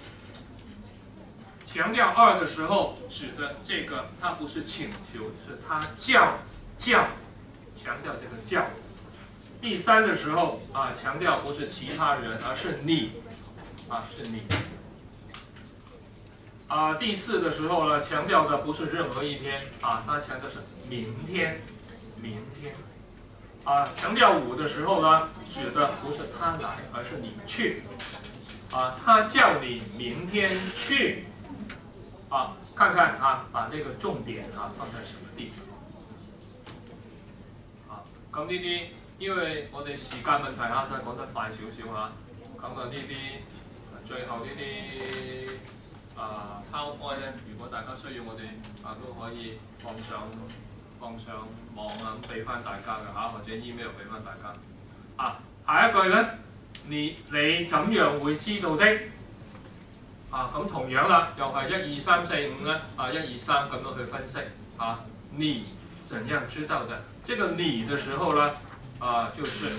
強調2的時候，指的這個，它不是請求，是他叫，強調這個叫。第3的時候啊，強調不是其他人，而是你，啊，是你。啊，第4的時候呢，強調的不是任何一天，啊，它強調是明天，明天。啊，強調5的時候呢，指的不是他來，而是你去。啊，他叫你明天去。啊，看看啊，把那個重點啊放在什麼地方。啊，咁呢啲，因為我哋時間問題啊，所以講得快少少嚇。咁啊呢啲，最後呢啲。PowerPoint 咧，如果大家需要，我哋都可以放上網啊，咁俾翻大家嘅嚇，或者 email 俾翻大家。啊，下一句咧，你怎樣會知道的？啊，咁同樣啦，又係1、2、3、4、5咧，1、2、3咁樣去分析。啊，你怎樣知道的？這個你的時候呢，就是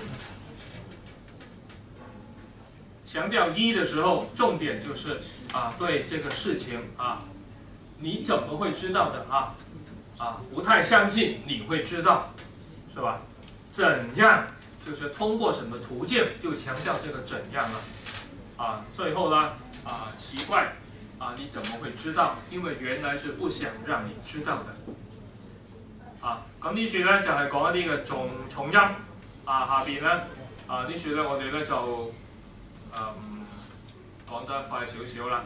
強調1的時候，重點就是對這個事情你怎麼會知道的不太相信你會知道，是吧？怎樣就是通過什麼途徑，就強調這個怎樣了。最後呢，奇怪你怎麼會知道？因為原來是不想讓你知道的。咁呢處呢，就係講一啲嘅重音。下邊呢，呢處呢，我哋呢就講得快少少啦。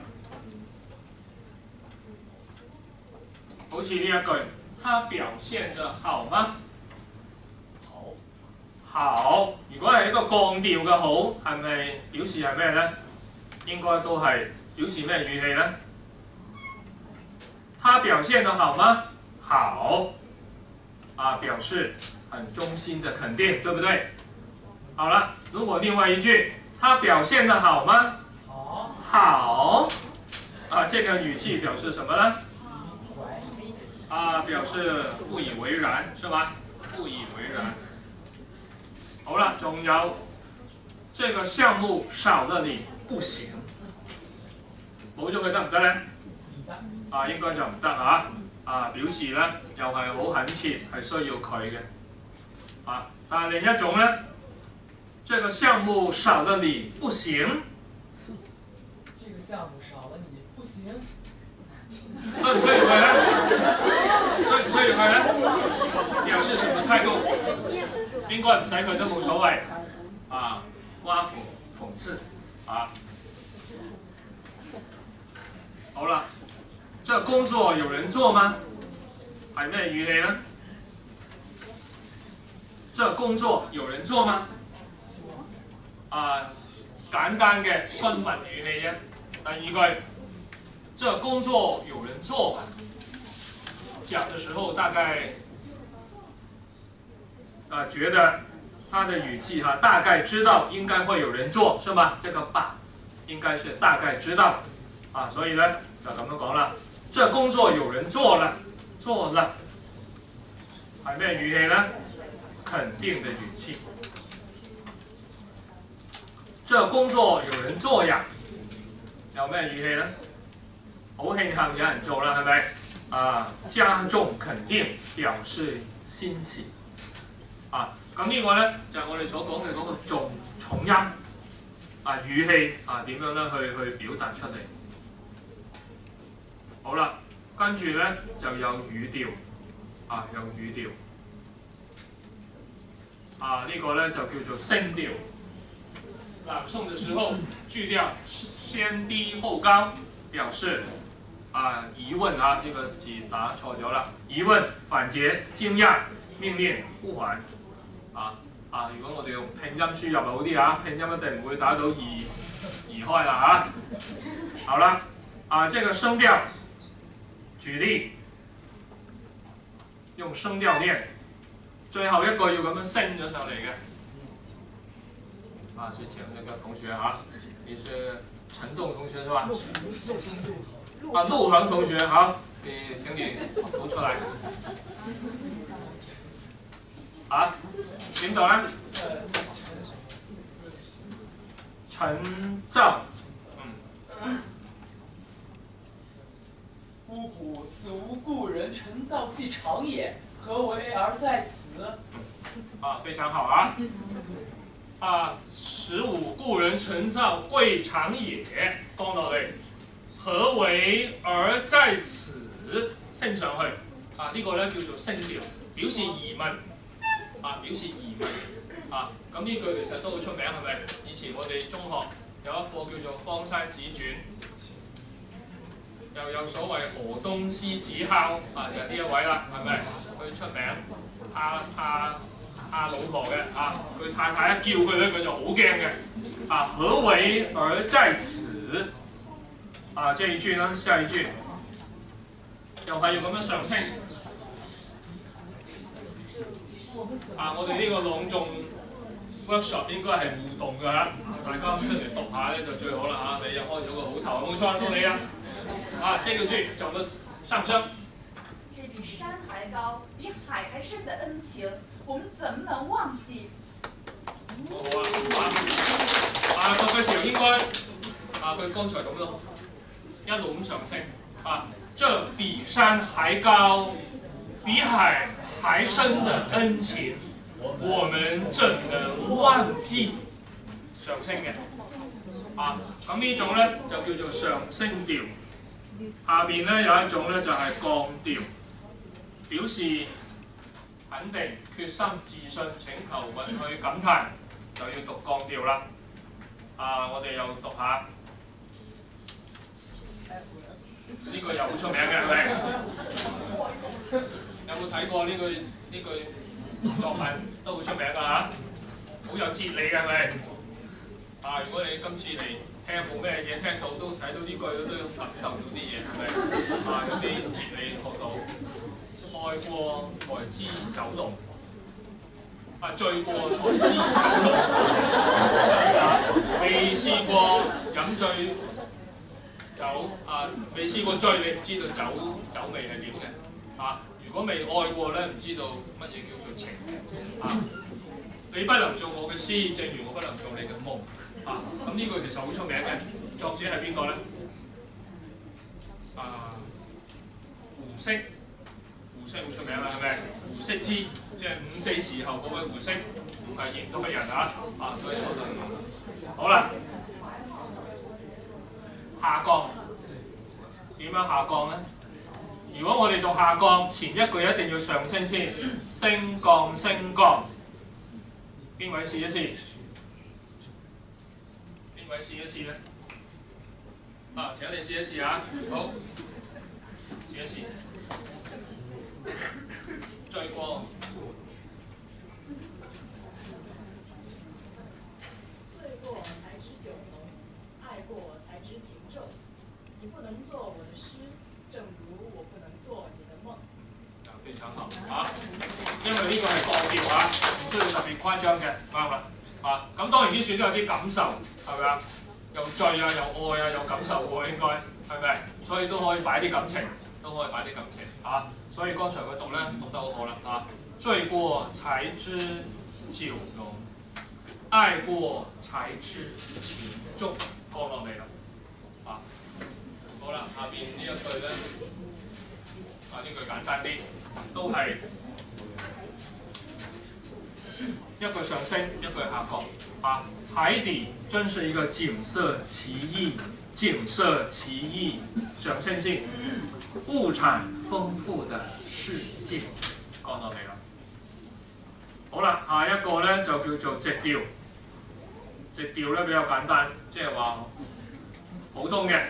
好似呢一句，他表現得好嗎？好。如果係一個降調嘅好，係咪表示係咩呢？應該都係表示咩語氣呢？他表現得好嗎？好。表示很衷心的肯定，對不對？好了，如果另外一句，他表現得好嗎？好。這個語氣表示什麼呢？表示不以為然，是吧？不以為然。好了，仲有這個項目少了你不行，冇咗佢得唔得呢？應該就唔得啊！表示呢又係好懇切，係需要佢嘅。但係另一種呢，這個項目少了你不行。 這個項目少了你不行。 需唔需要佢咧？需唔需要佢咧？表示什麼態度？應該唔使佢都冇所謂。啊，挖苦、諷刺啊。好啦，這工作有人做嗎？係咩語氣咧？這工作有人做嗎？啊，簡單嘅詢問語氣啫。第二句，這工作有人做嗎？講的時候大概覺得他的語氣大概知道應該會有人做，是吧？這個吧應該是大概知道啊，所以呢就咁樣講啦。這工作有人做了，做了係咩語氣呢？肯定的語氣。這工作有人做呀，有咩語氣呢？好慶幸有人做啦，係咪？啊，加重肯定，表示欣喜。啊，咁呢個呢，就係我哋所講嘅嗰個重音啊語氣啊點樣咧去表達出嚟。好啦，跟住呢就有語調啊，有語調啊，呢個呢就叫做聲調。朗誦嘅時候，句調先低後高，表示疑問啊，呢個字打錯咗啦。疑問、反詰、驚訝、命令、呼喚如果我哋用拼音輸入好啲啊，拼音一定唔會打到移開啦好啦，這個聲調，舉例，用聲調念，最後一個要咁樣升咗上嚟嘅。是請那個同學你是陳棟同學是吧？陸恒同學好，請你讀出來。點讀呢？陳造。 呜呼！此无故人陈造既长也，何为而在此？ 非常好此吾故人陳造貴長也，講落嚟，何為而在此？升上去呢個咧叫做聲調，表示疑問表示疑問咁呢句其實都好出名，係咪？以前我哋中學有一課叫做《方山子傳》，又有所謂河東獅子哮就係呢一位啦，係咪？佢出名老婆嘅佢太太一叫佢咧，佢就好驚嘅何為而在此？這一句呢，下一句又係要咁樣上升我哋呢個朗誦 workshop 應該係互動㗎大家出嚟讀下咧就最好啦你又開咗個好頭，冇錯，到你啦這個句怎麼上升？ 這比山還高，比海還深的恩情，我們怎麼能忘記？ 好讀嘅時候應該佢剛才咁咯，一路咁上升這比山還高，比海還深的恩情，我們怎能忘記？上升嘅咁呢種咧就叫做上升調。下邊咧有一種咧就係降調，表示肯定、決心、自信、請求、允許、感嘆，就要讀降調啦。我哋又讀下呢個又好出名嘅，係咪？有冇睇過呢句作品都好出名㗎好有哲理嘅係咪？如果你今次嚟聽冇咩嘢聽到，都睇到呢句都感受到啲嘢，係咪？有啲哲理學到，愛過才知酒濃，醉過才知酒濃，未試過飲醉酒未試過醉，你唔知道酒味係點嘅如果未愛過咧，唔知道乜嘢叫做情你不能做我嘅詩，正如我不能做你嘅夢。咁呢句其實好出名嘅，作者係邊個咧？胡適，胡適好出名啦，係咪？胡適之，即係五四時候嗰位胡適，唔係認到嘅人所以我就好啦。下降， 點樣下降呢？如果我哋讀下降，前一句一定要上升先，升降升降。邊位試一試？邊位試一試呢？啊，請你試一試啊！好，試一試。追過。 醉过才知酒浓，爱过才知情重。你不能做我的诗，正如我不能做你的夢。 非常好啊！因為呢個係降調啊，唔需要特別誇張嘅，啱啦啊！咁當然啲選都有啲感受，係咪啊？又醉啊，又愛啊，有感受喎，應該係咪？所以都可以擺啲感情，啊！所以剛才佢讀咧讀得好好啦啊！醉過才知酒濃，愛過才知情重，降落嚟啦啊！好啦，下邊呢一句咧。啊！呢句簡單啲，都係一句上升，一句下降。啊，海底真是一個景色奇異，上升先，物產豐富的世界，講到嚟啦。好啦，下一個咧就叫做直調。直調咧比較簡單，即係話普通嘅。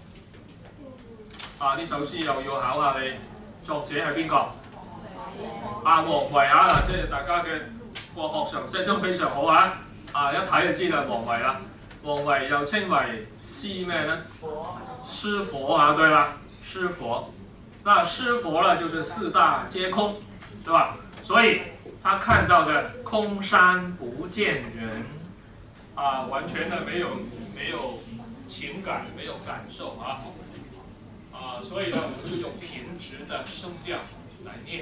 啊！呢首詩又要考下你作者係邊個？啊，王維啊，即係大家嘅國學常識都非常好啊！啊，一睇就知道係王維啦。王維又稱為詩咩呢？詩佛啊，對啦，詩佛。那詩佛呢，就是四大皆空，對吧？所以他看到的空山不見人，啊，完全的沒有情感，沒有感受啊。啊，所以呢，我們就用平直的聲調來念。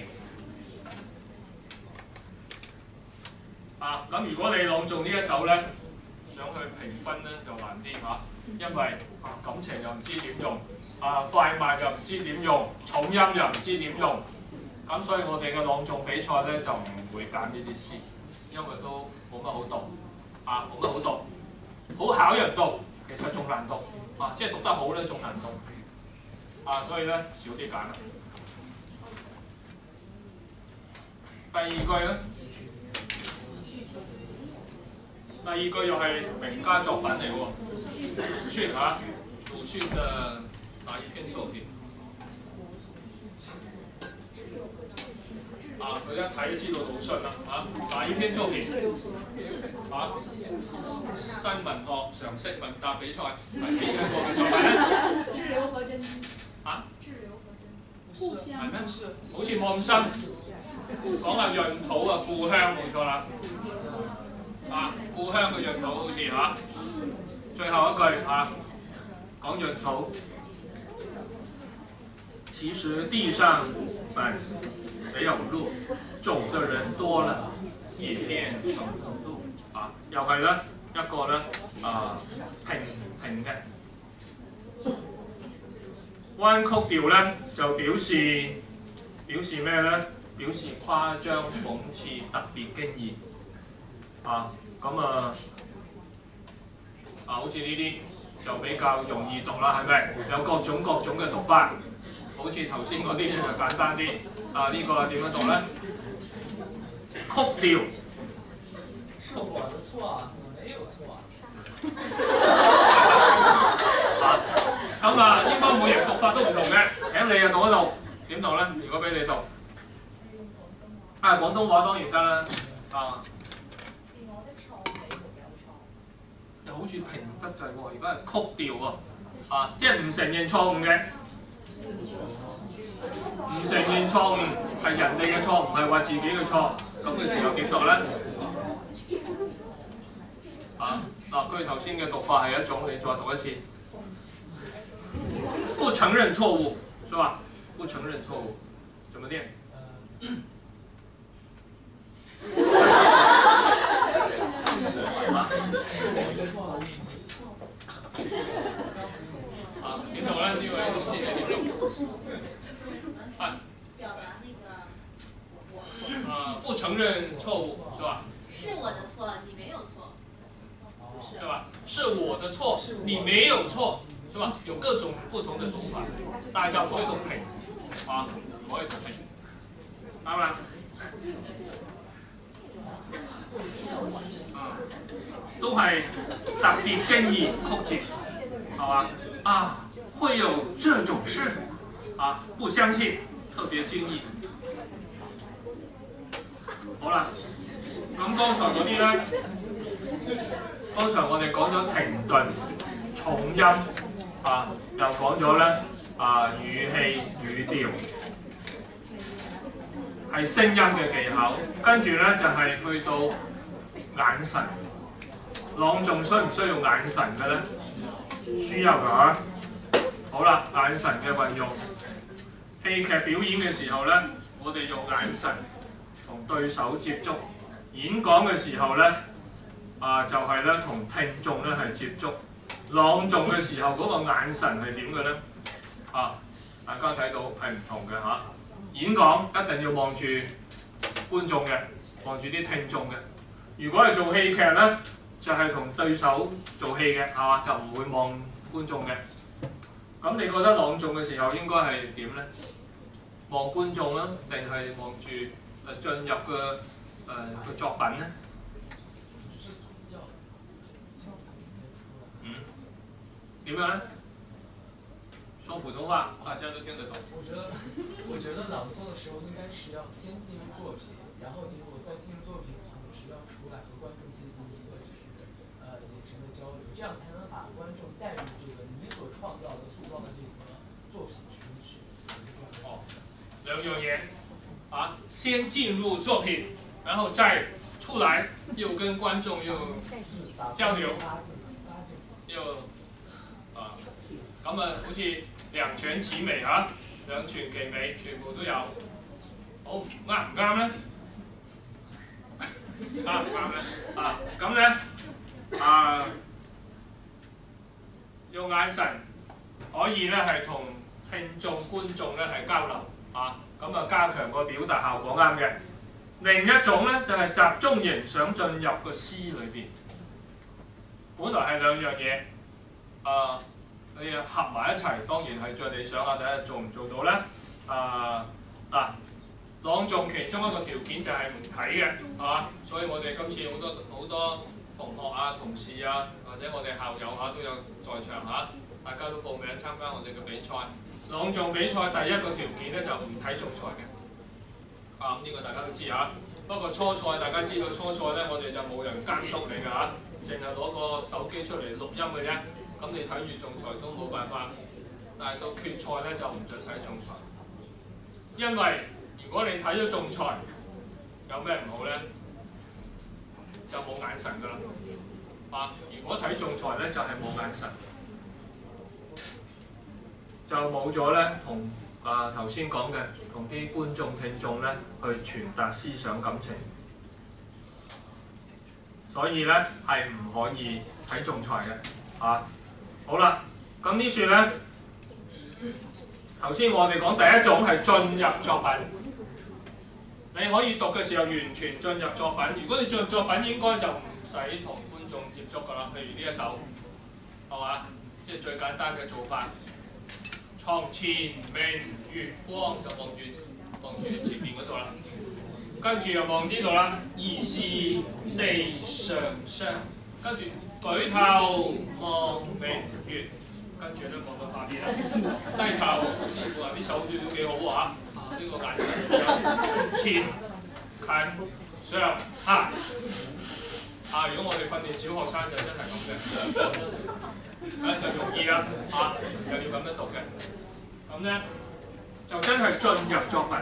啊，咁如果你朗誦呢一首呢，想去評分呢，就難啲嚇，因為感情又唔知點用，快慢又唔知點用，重音又唔知點用，咁所以我哋嘅朗誦比賽呢，就唔會揀呢啲詩，因為都冇乜好讀，冇乜好讀，好考人讀，其實仲難讀，即係讀得好呢，仲難讀。所以咧少啲揀啦。第二句咧，第二句又係名家作品嚟喎。魯迅嚇，魯迅嘅哪一篇作品？佢一睇就知道魯迅啦哪一篇作品？新文學常識問答比賽係邊一個嘅作品咧？ 致留和真。 不是係咩？好似冇咁深，講下閏土啊，故鄉冇錯啦。故鄉嘅閏土好似最後一句講閏土。其實地上本沒有路，走的人多了，也變成路。又係咧一個咧平嘅。彎曲調咧就表示咩咧？表示誇張、諷刺、特別驚異。好似呢啲就比較容易讀啦，係咪？有各種嘅讀法，好似頭先嗰啲就簡單啲。呢個係點樣讀咧？曲調。 是我的錯啊，我沒有錯啊。 應該每人讀法都唔同嘅。請你讀一讀，點讀咧？如果俾你讀，廣東話當然得啦。又好似平得滯喎，而家係曲調喎，即係唔承認錯誤嘅，唔承認錯誤係人哋嘅錯，唔係話自己嘅錯。咁嘅時候點讀咧？佢頭先嘅讀法係一種，你再讀一次。不承認錯誤，是吧？不承認錯誤，怎麼念？點讀咧？呢位老師你點讀？ 表達那個不承認錯誤，是吧？ 是我的錯，你沒有錯。 是吧？是我的錯，你沒有錯。是對吧？有各種不同嘅讀法，但係就唔可以讀平，啊，唔可以讀平，啱嘛？都係特別驚異曲折，係嘛？啊，會有這種事啊，不相信，特別驚異。好啦，咁剛才嗰啲咧，剛才我哋講咗停頓、重音啊，又講咗咧啊語氣、語調，係聲音嘅技巧。跟住咧就係去到眼神，朗誦需唔需要眼神嘅咧？需要㗎。好啦，眼神嘅運用，戲劇表演嘅時候咧，我哋用眼神同對手接觸；演講嘅時候咧，就係咧同聽眾咧係接觸。朗誦嘅時候嗰個眼神係點嘅咧？大家睇到係唔同嘅嚇。演講一定要望住觀眾嘅，望住啲聽眾嘅。如果係做戲劇咧，就係同對手做戲嘅，係嘛？就唔會望觀眾嘅。咁你覺得朗誦嘅時候應該係點咧？望觀眾啦，定係望住進入嘅個作品咧？點樣咧？說普通話，大家都聽得懂。 我覺得朗誦的時候應該是要先進入作品，然後結果在進入作品的同時要出來和觀眾進行一個眼神的交流，這樣才能把觀眾帶入這個你所創造的塑造的這個作品中去。 兩樣嘢先進入作品，然後再出來又跟觀眾又交流，咁好似兩全其美嚇，兩全其美，全部都有。好，啱唔啱咧？啱唔啱咧？咁咧用眼神可以咧係同聽眾、觀眾咧係交流咁加強個表達效果啱嘅。另一種咧就係集中營想進入個詩裏邊，本來係兩樣嘢你合埋一齊，當然係最理想啦。睇下做唔做到咧？朗誦其中一個條件就係唔睇嘅，係嘛？所以我哋今次好多同學同事或者我哋校友都有在場大家都報名參加我哋嘅比賽。朗誦比賽第一個條件咧就唔睇仲裁嘅，呢個大家都知不過初賽大家知道初賽咧，我哋就冇人監督你㗎淨係攞個手機出嚟錄音嘅啫。咁你睇住仲裁都冇辦法，但係到決賽咧就唔準睇仲裁，因為如果你睇咗仲裁，有咩唔好咧？就冇眼神㗎啦。如果睇仲裁咧就係冇眼神，就冇咗咧同頭先講嘅同啲觀眾聽眾咧去傳達思想感情，所以咧係唔可以睇仲裁嘅好啦，咁呢處咧，頭先我哋講第一種係進入作品，你可以讀嘅時候完全進入作品。如果你進入作品，應該就唔使同觀眾接觸㗎啦。譬如呢一首，係嘛？即係最簡單嘅做法。床前明月光就望住前面嗰度啦，跟住又望呢度啦，疑是地上霜，跟住舉頭望明月，跟住咧望到下邊啦，低頭師傅話呢首都幾好呢個眼神前近上下如果我哋訓練小學生就真係咁嘅，就容易啦又要咁樣讀嘅。咁咧就真係進入作品，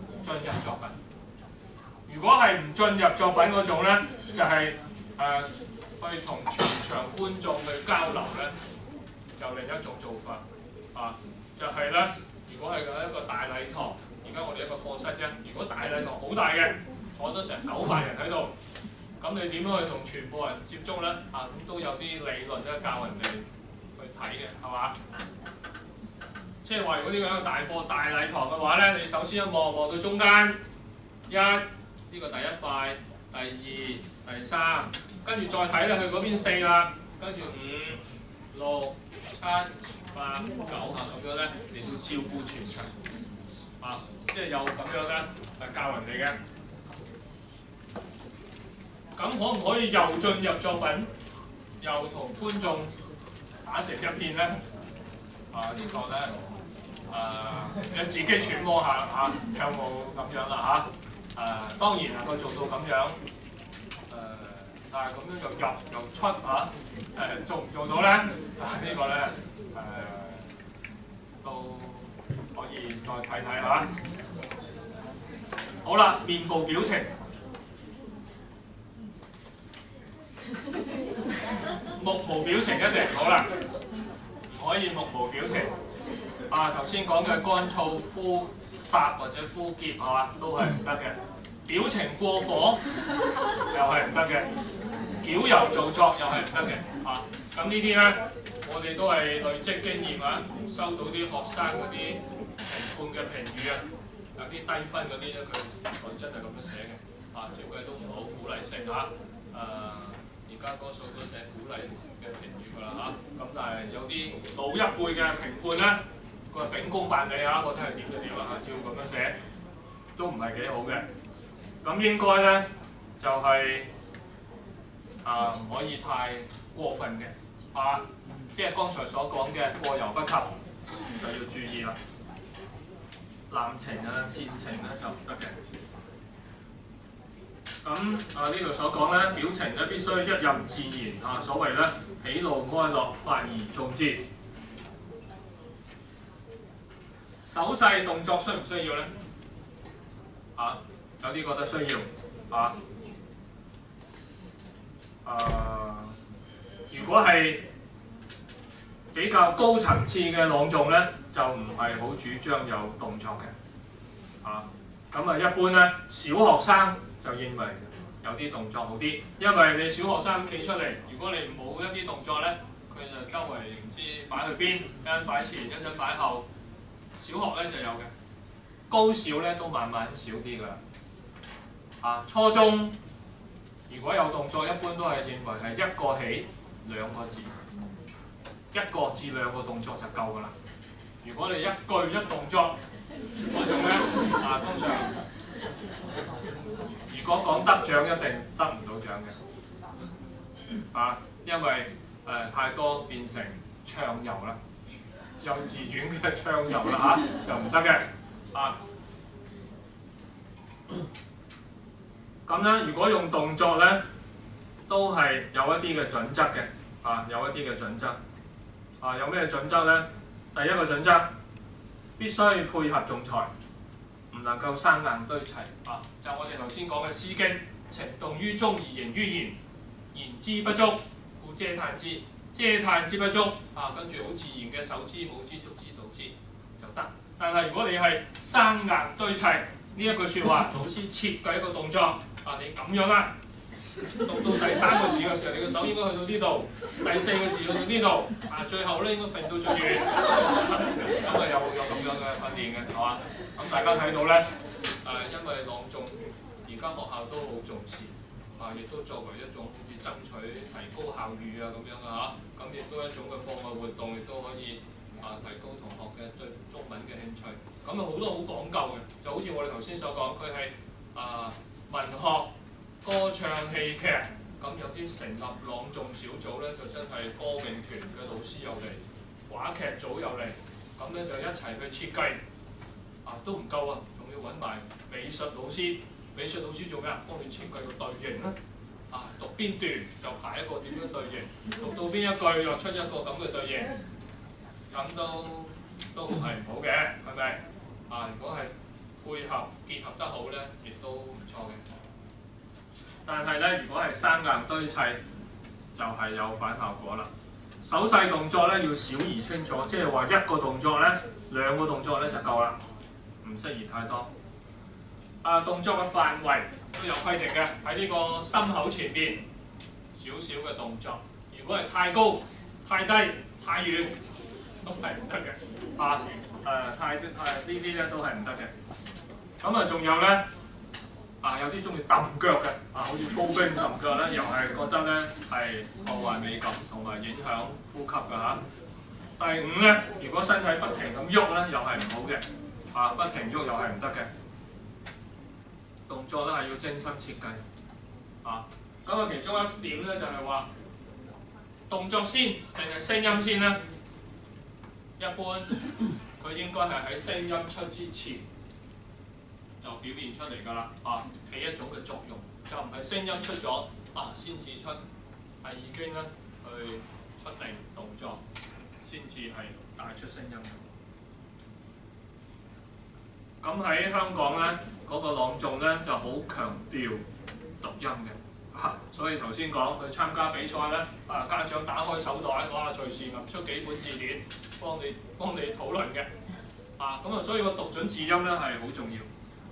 如果係唔進入作品嗰種咧，就係去同全場觀眾去交流咧，就另一種做法就係咧，如果係一個大禮堂，而家我哋一個課室啫。如果大禮堂好大嘅，坐咗成900人喺度，咁你點樣去同全部人接觸咧？咁都有啲理論咧教人哋去睇嘅，係嘛？即係話，如果呢個係一個大課大禮堂嘅話咧，你首先一望到中間呢個第一塊，第二、第三，跟住再睇咧，佢嗰邊4啦，跟住5、6、 6、7、8、9咁樣咧，嚟到照顧全場即係有咁樣咧教人哋嘅。咁可唔可以又進入作品，又同觀眾打成一片咧？呢個咧你自己揣摩下有冇咁樣啦當然能夠做到咁樣，但係咁樣又入又出做唔做到咧？呢個咧都可以再睇睇嚇。好啦，面部表情。目無表情一定唔好啦，唔可以目無表情。頭先講嘅乾燥、枯燥或者枯竭都係唔得嘅。表情過火又係唔得嘅，矯揉造作又係唔得嘅。咁呢啲咧，我哋都係累積經驗收到啲學生嗰啲評判嘅評語有啲低分嗰啲咧，佢真係咁樣寫嘅。照計都唔好鼓勵性而家多數都寫鼓勵嘅評語㗎啦咁但係有啲老一輩嘅評判咧，佢係秉公辦理覺得係點就點照咁樣寫都唔係幾好嘅。咁應該咧就係唔可以太過分嘅即係剛才所講嘅過猶不及就要注意啦。濫情煽情咧就唔得嘅。咁呢度所講咧，表情咧必須一任自然所謂咧喜怒哀樂發而眾之。手勢動作需唔需要咧？有啲覺得需要如果係比較高層次嘅朗誦咧，就唔係好主張有動作嘅咁一般咧，小學生就認為有啲動作好啲，因為你小學生企出嚟，如果你冇一啲動作咧，佢就周圍唔知擺去邊，一陣擺前，一陣擺後。小學咧就有嘅，高小咧都慢慢少啲㗎啦。初中如果有動作，一般都係認為係一個起兩個字，一個至兩個動作就夠㗎啦。如果你一句一動作嗰種咧，通常如果講得獎一定得唔到獎嘅，因為太多變成唱遊啦，幼稚園嘅唱遊啦就唔得嘅咁咧，如果用動作咧，都係有一啲嘅準則嘅有一啲嘅準則有咩準則咧？第一個準則必須配合仲裁，唔能夠生硬堆砌就我哋頭先講嘅《詩經》，情動於中而形於言，言之不足，故嗟嘆之；嗟嘆之不足跟住好自然嘅手之、舞之、足之、蹈之就得。但係如果你係生硬堆砌呢一句説話，老師設計一個動作你咁樣啦，讀到第3個字嘅時候，你個手應該去到呢度，第4個字去到呢度最後咧應該揈到最遠咁有咁樣嘅訓練嘅係嘛？咁大家睇到咧因為朗誦而家學校都好重視亦都作為一種好似爭取提高校譽咁樣咁亦都一種嘅課外活動，亦都可以提高同學嘅對中文嘅興趣。咁好多好講究嘅，就好似我哋頭先所講，佢係文學、歌唱、戲劇，咁有啲成立朗誦小組咧，就真係歌詠團嘅老師又嚟，話劇組又嚟，咁咧就一齊去設計都唔夠仲要揾埋美術老師。美術老師做咩幫你設計個隊形咧讀邊段就排一個點樣隊形，讀到邊一句又出一個咁嘅隊形，咁都唔係唔好嘅，係咪如果係配合結合得好咧，亦都唔錯嘅。但係咧，如果係生硬堆砌，就係有反效果啦。手勢動作咧要小而清楚，即係話一個動作咧、2個動作咧就夠啦，唔適宜太多。動作嘅範圍都有規定嘅，喺呢個心口前邊少少嘅動作。如果係太高、太低、太遠，都係唔得嘅。呢啲咧都係唔得嘅。咁仲有咧有啲中意揼腳嘅，好似操兵揼腳咧，又係覺得咧係破壞美感同埋影響呼吸㗎嚇。第五咧，如果身體不停咁喐咧，又係唔好嘅，不停喐又係唔得嘅。動作咧係要精心設計，咁其中一點咧就係話動作先定係聲音先咧？一般佢應該係喺聲音出之前就表現出嚟㗎啦，起一種嘅作用，就唔係聲音出咗先至出，係已經咧去出定動作先至係帶出聲音。咁喺香港咧，嗰個朗誦咧就好強調讀音嘅，所以頭先講去參加比賽咧，家長打開手袋，隨時揼出幾本字典幫你討論嘅，咁所以個讀準字音咧係好重要。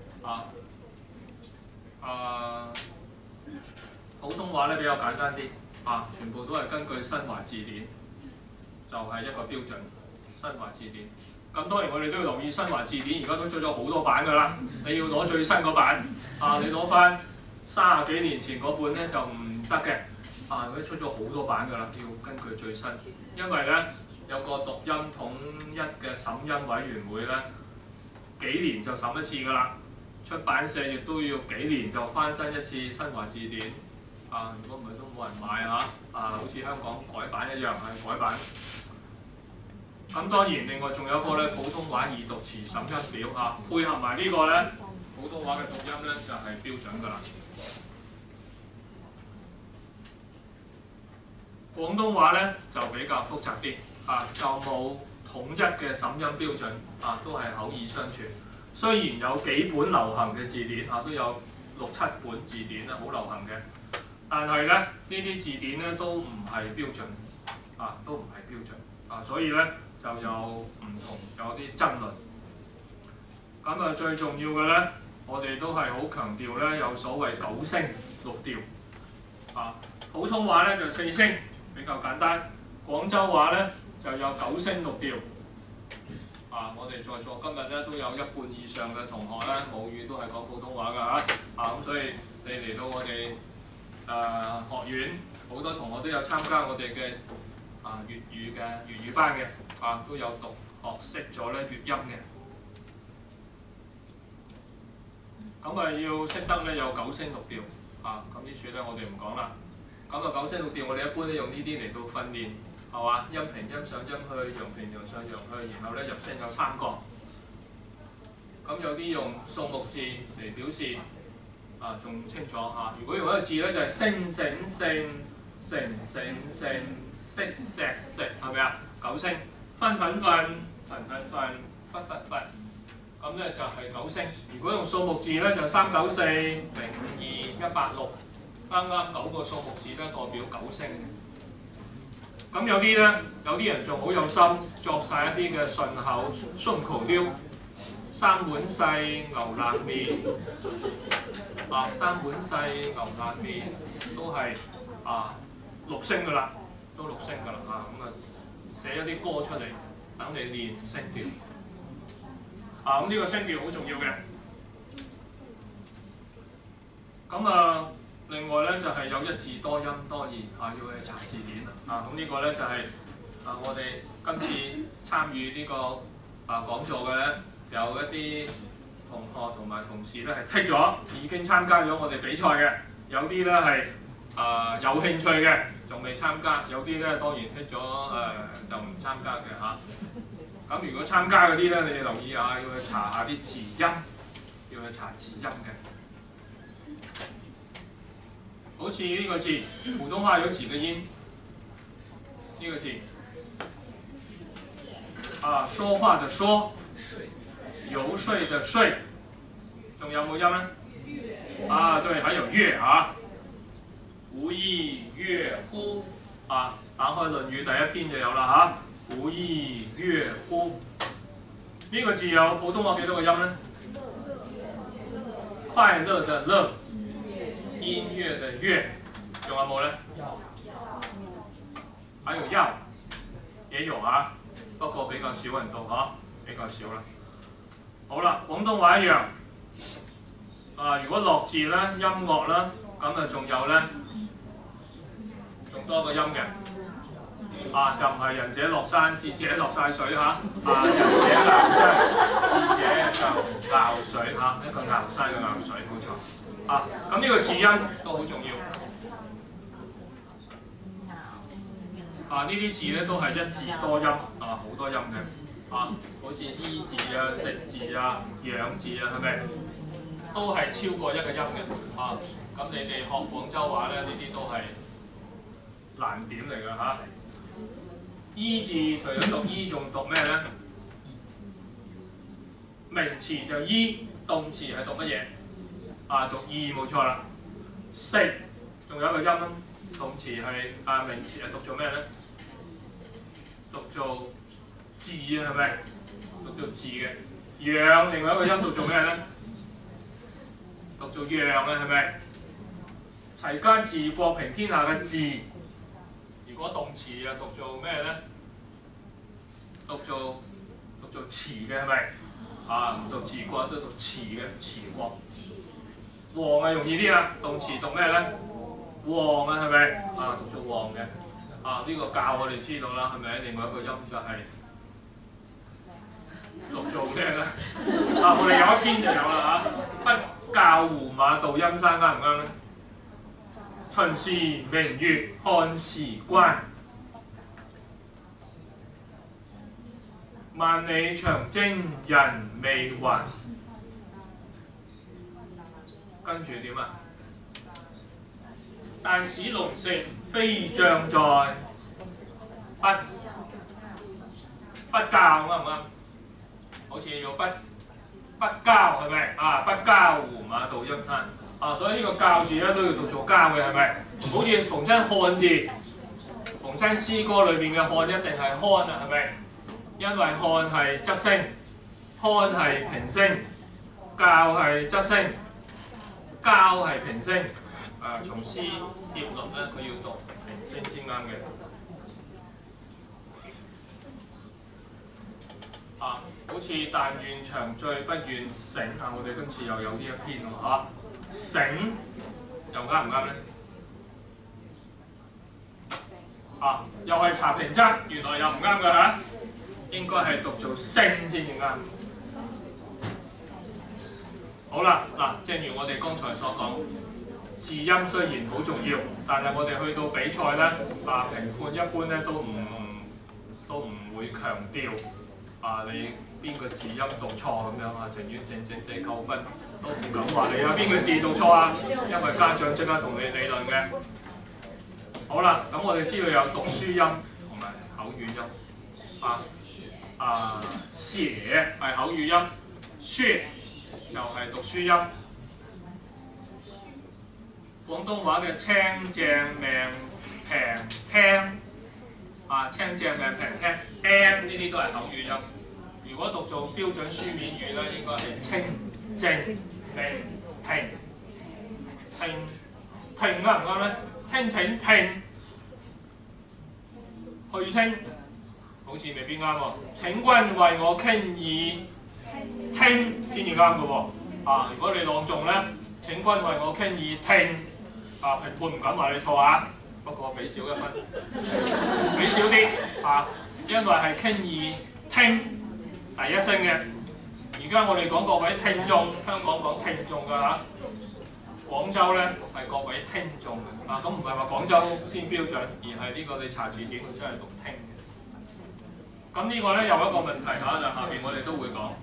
普通話咧比較簡單啲，全部都係根據新華字典，就係一個標準。新華字典，咁當然我哋都要留意新華字典，而家都出咗好多版㗎啦。你要攞最新嗰版，你攞翻30幾年前嗰本咧就唔得嘅，佢出咗好多版㗎啦，要根據最新。因為咧有個讀音統一嘅審音委員會咧，幾年就審一次㗎啦。出版社亦都要幾年就翻新一次新華字典，如果唔係都冇人買嚇，好似香港改版一樣係改版。咁當然另外仲有一個咧普通話易讀詞審音表配合埋呢個咧普通話嘅讀音咧就係標準㗎啦。廣東話咧就比較複雜啲，就冇統一嘅審音標準，都係口耳相傳。雖然有幾本流行嘅字典，都有6、7本字典咧，好流行嘅，但係咧呢啲字典咧都唔係標準，都唔係標準，所以咧就有唔同，有啲爭論。咁最重要嘅咧，我哋都係好強調咧有所謂9聲6調，普通話咧就4聲，比較簡單。廣州話咧就有9聲6調。我哋在座今日咧都有一半以上嘅同學咧母語都係講普通話㗎咁所以你嚟到我哋學院，好多同學都有參加我哋嘅粵語班嘅，都有學識咗咧粵音嘅。咁要識得咧有9聲6調，咁呢處咧我哋唔講啦。咁9聲6調我哋一般都用呢啲嚟到訓練。係嘛？陰平陰上陰去，陽平陽上陽去，然後咧入聲有3個。咁有啲用數目字嚟表示，仲清楚嚇。如果用一個字咧就係聲醒聲、成成成、色石石，係咪9聲？分分分、分分分、忽忽忽，咁咧就係9聲。如果用數目字咧就3、9、4、0、5、2、1、8、6，啱啱9個數目字咧代表9聲。咁有啲人仲好有心，作晒一啲嘅順口溜，3碗細牛腩麵，3碗細牛腩麵都係6聲㗎啦，都6聲㗎啦咁寫一啲歌出嚟，等你練聲調。咁呢個聲調好重要嘅。咁另外咧就係有一字多音多義，要去查字典咁呢個咧就係我哋今次參與呢個講座嘅咧，有一啲同學同埋同事咧係剔咗，已經參加咗我哋比賽嘅，有啲咧係有興趣嘅，仲未參加，有啲咧當然剔咗就唔參加嘅嚇。咁如果參加嗰啲咧，你要留意下，要去查下啲字音，要去查字音嘅。好似呢個字，普通話有幾個音？呢個字說話的說，游說的說，仲有冇音咧？對，還有樂無亦樂乎打開《論語》第1篇就有啦無亦樂乎。呢個字有普通話幾多個音咧？快樂的樂。音樂的樂，仲有冇咧？還有要，也有不過比較少人讀比較少啦。好啦，廣東話一樣， 如果樂字啦、音樂啦，咁啊仲有咧，仲多個音嘅。就唔係仁者落山，智者落晒水嚇。仁者遨山，智者就遨水嚇，一個遨山嘅遨水，冇錯。咁呢個字音都好重要。呢啲字咧都係一字多音，好多音嘅。好似醫字啊、食字啊、養字啊，係咪？都係超過一個音嘅。咁你哋學廣州話咧，呢啲都係難點嚟㗎嚇。醫字除咗讀醫，仲讀咩咧？名詞就醫，動詞係讀乜嘢？讀醫冇錯啦。食仲有一個音啦，動詞係名詞係讀做咩咧？讀做字啊，係咪？讀做字嘅。養另外一個音讀做咩咧？讀做讓啊，係咪？齊家治國平天下嘅治。如果動詞讀做咩咧？讀做詞嘅係咪？唔讀治國都讀詞嘅，詞國。王容易啲啦，動詞讀咩咧？王啊係咪？讀做王嘅。呢個教我哋知道啦，係咪？另外一個音就係讀做咩咧？我哋有一篇就有啦不教胡馬度陰山啱唔啱咧？秦時明月漢時關，萬里長征人未還。跟住點啊？但使龍城飛將在，不教啱唔啱？好似要不教係咪？不教胡馬度陰山。所以呢個教字咧都要讀做教嘅係咪？好似逢親漢字，逢親詩歌裏邊嘅漢一定係漢啊，係咪？因為漢係仄聲，漢係平聲，教係仄聲，交係平聲。從詩協律咧，佢要讀平聲先啱嘅。好似但願長醉不願醒我哋今次又有呢一篇喎醒又啱唔啱咧？又係查平仄，原來又唔啱㗎嚇，應該係讀做聲先至啱。好啦，正如我哋剛才所講，字音雖然好重要，但係我哋去到比賽咧，評判一般咧都唔會強調你邊個字音讀錯咁樣情願靜靜地扣分，都唔敢話你有邊個字讀錯啊，因為家長即刻同你理論嘅。好啦，咁我哋知道有讀書音同埋口語音。寫係口語音，書就係讀書音。廣東話嘅清正命平聽，清正命平聽 ，M 呢啲都係口語音。如果讀做標準書面語咧，應該係清正命平停啱唔啱咧？停去清好似未必啱喎。請君為我傾耳聽先至啱嘅喎。如果你朗誦咧，請君為我傾耳聽，評判唔敢話你錯不過俾少一分，俾少啲因為係傾耳聽第一聲嘅。而家我哋講各位聽眾，香港講聽眾㗎廣州咧係各位聽眾嘅。咁唔係話廣州先標準，而係呢個你查字典佢真係讀聽嘅。咁呢個咧有一個問題就下邊我哋都會講。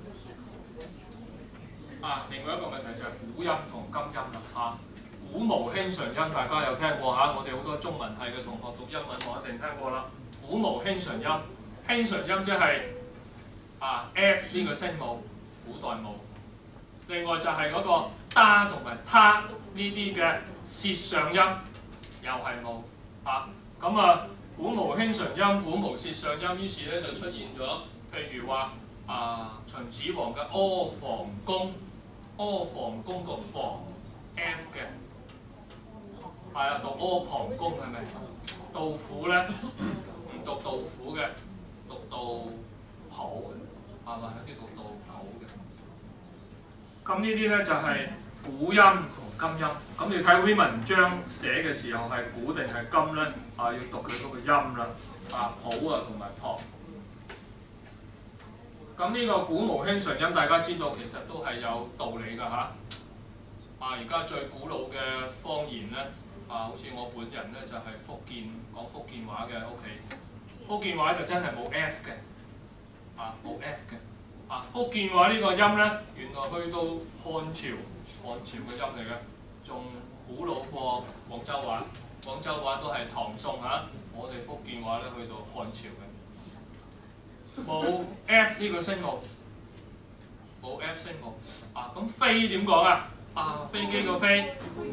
另外一個問題就係古音同今音啦。古無輕純音大家有聽過我哋好多中文系嘅同學讀英文我一定聽過啦。古無輕純音，輕純音即係F 呢個聲母，古代冇。另外就係嗰個他同埋他呢啲嘅舌上音，又係冇古無輕純音，古無舌上音，於是咧就出現咗，譬如話秦始皇嘅阿房宮，阿房宮個房 F 嘅，讀阿房宮係咪？杜甫咧唔讀杜甫嘅，讀杜甫嘅，有啲讀杜甫嘅。咁呢啲咧就係古音同金音。咁你睇嗰啲文章寫嘅時候係古定係金咧？要讀佢嗰個音啦。普同埋樸。咁呢個古無輕純音，大家知道其實都係有道理㗎嚇。而家最古老嘅方言咧，好似我本人咧就係福建講福建話嘅屋企。福建話就真係冇 F 嘅，冇 F 嘅。福建話呢個音咧，原來去到漢朝嘅音嚟嘅，仲古老過廣州話。廣州話都係唐宋嚇，我哋福建話咧去到漢朝嘅，冇 F 呢個聲母，冇 F 聲母。咁飛點講啊？飛機個飛，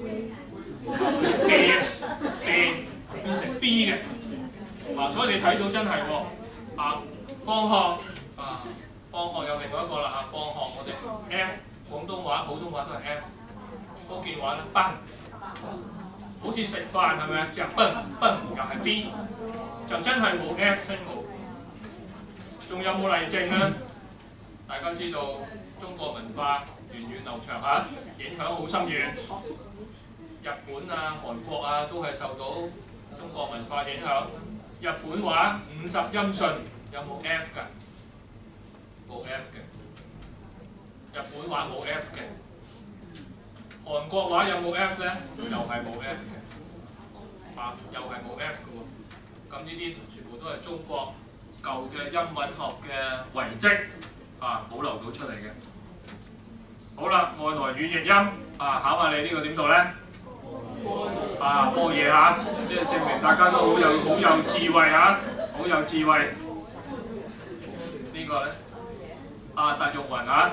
嘅變成 B 嘅。所以你睇到真係喎，放學有另外一個啦，放學我哋 F， 廣東話普通話都係 F， 福建話咧崩，好似食飯係咪啊？隻崩又係 B， 就真係冇 F 聲母。仲有冇例證咧？大家知道中國文化源遠流長嚇，影響好深遠。日本韓國都係受到中國文化影響。日本話50音順有冇 F 㗎？冇 F 嘅。日本話冇 F 嘅。韓國話有冇 F 咧？又係冇 F 嘅。又係冇 F 嘅喎。咁呢啲全部都係中國舊嘅音韻學嘅遺跡，保留到出嚟嘅。好啦，外來語譯音，考下你呢個點讀咧？波嘢嚇，即係證明大家都好有智慧嚇，好有智慧。呢個咧，達玉雲嚇，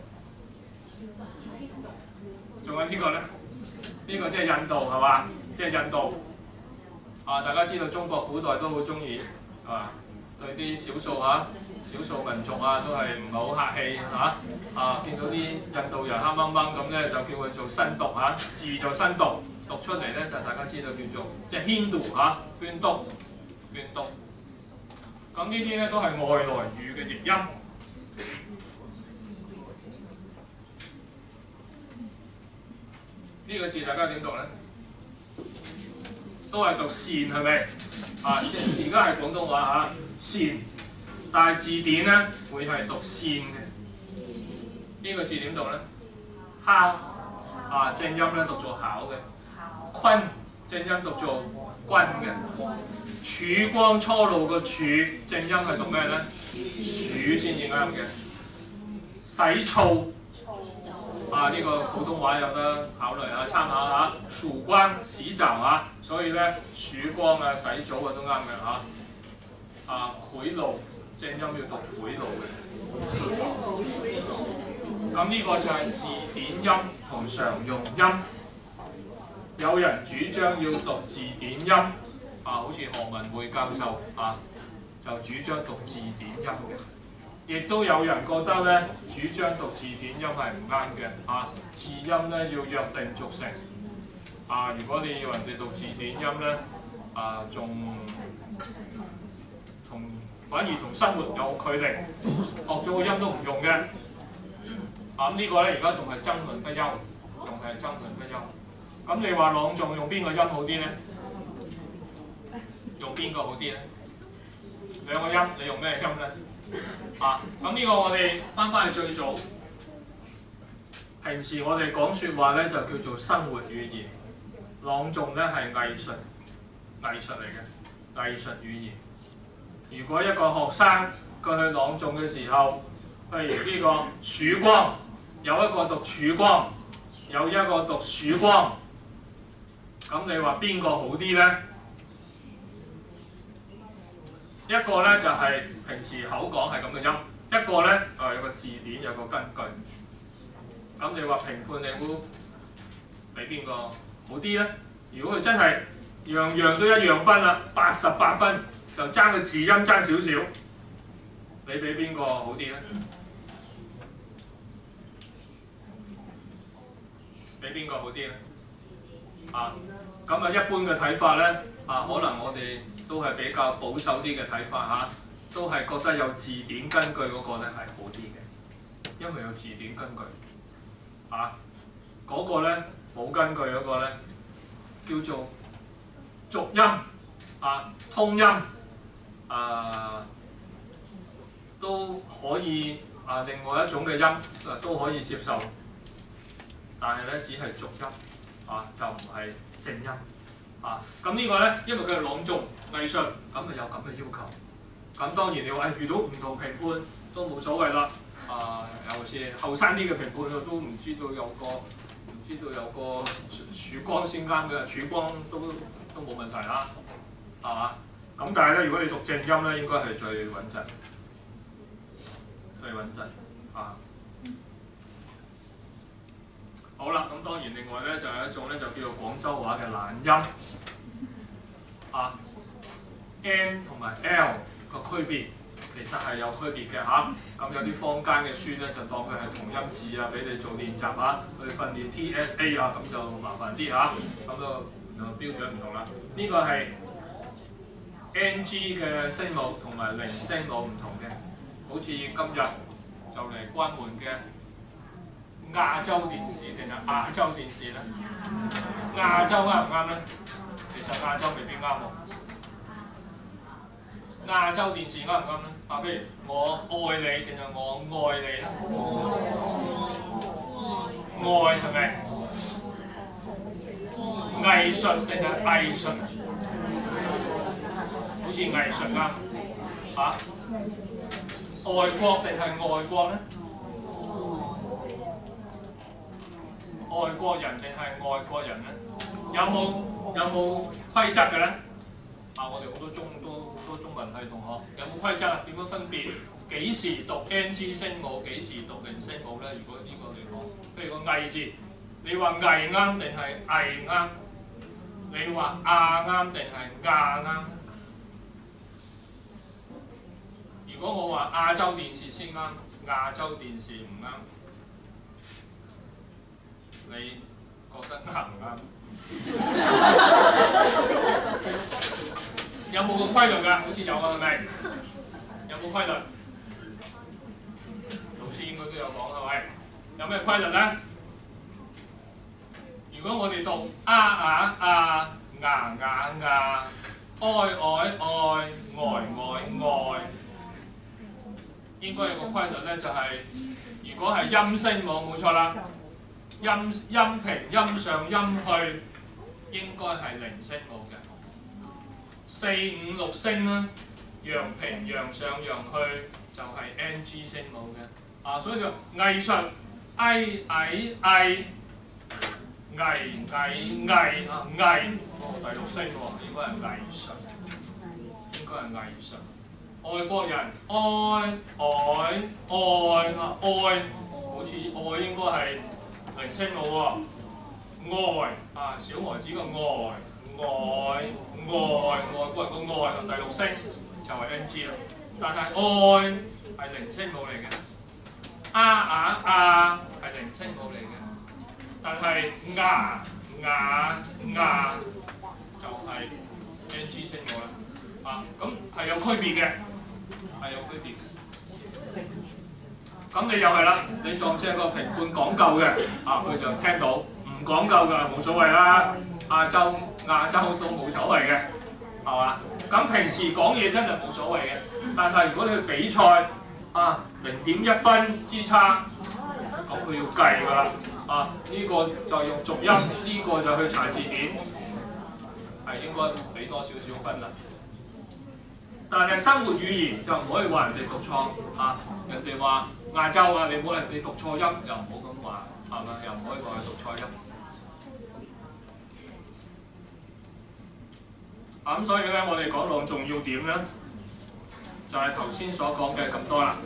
仲有呢個咧，呢個即係印度係嘛？即係印度。大家知道中國古代都好中意對啲少數民族都係唔係好客氣嚇。見到啲印度人黑掹掹咁咧，就叫佢做新讀嚇，字就新讀。讀出嚟咧就大家知道叫做即係軒度捐督。咁呢啲咧都係外來語嘅譯音。呢個字大家點讀咧？都係讀善係咪？而家係廣東話善，但係字典咧會係讀善嘅。呢個字點讀咧？考正音咧讀做考嘅。坤正音讀做君嘅。曙光初露個曙正音係讀咩咧？曙先至啱嘅。洗醋呢個普通話有得考慮參考下。曙光洗澡所以咧曙光洗澡都啱嘅賄賂正音要讀賄賂嘅。咁呢個就係字典音同常用音。有人主張要讀字典音，好似何文匯教授就主張讀字典音嘅。亦都有人覺得咧，主張讀字典音係唔啱嘅字音咧要約定俗成如果你要人哋讀字典音咧反而同生活有距離，學咗個音都唔用嘅。呢個咧而家仲係爭論不休，咁你話朗誦用邊個音好啲咧？用邊個好啲咧？兩個音，你用咩音咧？咁呢個我哋翻去最早，平時我哋講説話咧就叫做生活語言，朗誦咧係藝術嚟嘅，藝術語言。如果一個學生佢去朗誦嘅時候，譬如呢個曙光，有一個讀曙光，有一個讀曙光，咁你話邊個好啲咧？一個咧就係平時口講係咁嘅音，一個咧有個字典有個根據。咁你話評判你會俾邊個好啲咧？如果佢真係樣樣都一樣分啦，88分就爭個字音爭少少，你俾邊個好啲咧？俾邊個好啲咧？咁一般嘅睇法咧，可能我哋都係比較保守啲嘅睇法都係覺得有字典根據嗰個咧係好啲嘅，因為有字典根據嗰個咧冇根據嗰個咧叫做濁音通音都可以另外一種嘅音都可以接受，但係咧只係濁音就唔係正音咁呢個咧，因為佢係朗誦藝術，咁就有咁嘅要求。咁當然你話遇到唔同評判都冇所謂啦。尤其是後生啲嘅評判都唔知道有個曙光先啱嘅，曙光都冇問題啦，係嘛？咁但係咧，如果你讀正音咧，應該係最穩陣，好啦，咁當然另外咧就有一種咧就叫做廣州話嘅懶音N 同埋 L 個區別。其實係有區別嘅咁有啲坊間嘅書咧就當佢係同音字俾你做練習去訓練 TSA 咁就麻煩啲咁就標準唔同啦。呢個係 NG 嘅聲母同埋零聲母唔同嘅，好似今日就嚟關門嘅亞洲電視定係亞洲電視咧？亞洲啱唔啱咧？其實亞洲未必啱喎。亞洲電視啱唔啱咧？譬如我愛你定係我愛你咧？愛係咪？藝術定係藝術？好似藝術啱外國定係外國咧？外國人定係外國人咧？有冇規則嘅咧？我哋好多中文系同學有冇規則點樣分別幾時讀 NG 聲母，幾時讀零聲母咧？如果呢個嚟講，譬如個藝字，你話藝啱定係藝啱？你話亞啱定係亞啱？如果我話亞洲電視先啱，亞洲電視唔啱，你覺得啱唔啱？有冇個規律㗎？好似有係咪？有冇規律？老師應該都有講係咪？有咩規律咧？如果我哋讀愛，應該有個規律咧，就係如果係音聲母冇錯啦，音平、音上、音去應該係零聲母嘅。4、5、6聲啦，陽平、陽上、陽去就係 NG 聲母嘅。所以就藝術藝，第6聲喎，應該係藝術，外國人愛，好似愛應該係零聲母喎。愛小孩子個愛。外國人個愛第6聲就係 NG 啦，但係愛係零聲母嚟嘅，係零聲母嚟嘅，但係牙就係 NG 聲母啦，咁係有區別嘅，咁你又係啦，你撞正個評判講究嘅，佢就聽到；唔講究嘅冇所謂啦，亞洲都冇所謂嘅，係嘛？咁平時講嘢真係冇所謂嘅，但係如果你去比賽0.1分之差，咁佢要計㗎啦。呢個就用濁音，呢個就去查字典，係應該俾多少少分啦。但係生活語言就唔可以話人哋讀錯人哋話亞洲你唔好你讀錯音，又唔好咁話，係咪？又唔可以話佢讀錯音。咁所以咧，我哋講朗誦要點咧，就係頭先所講嘅咁多啦。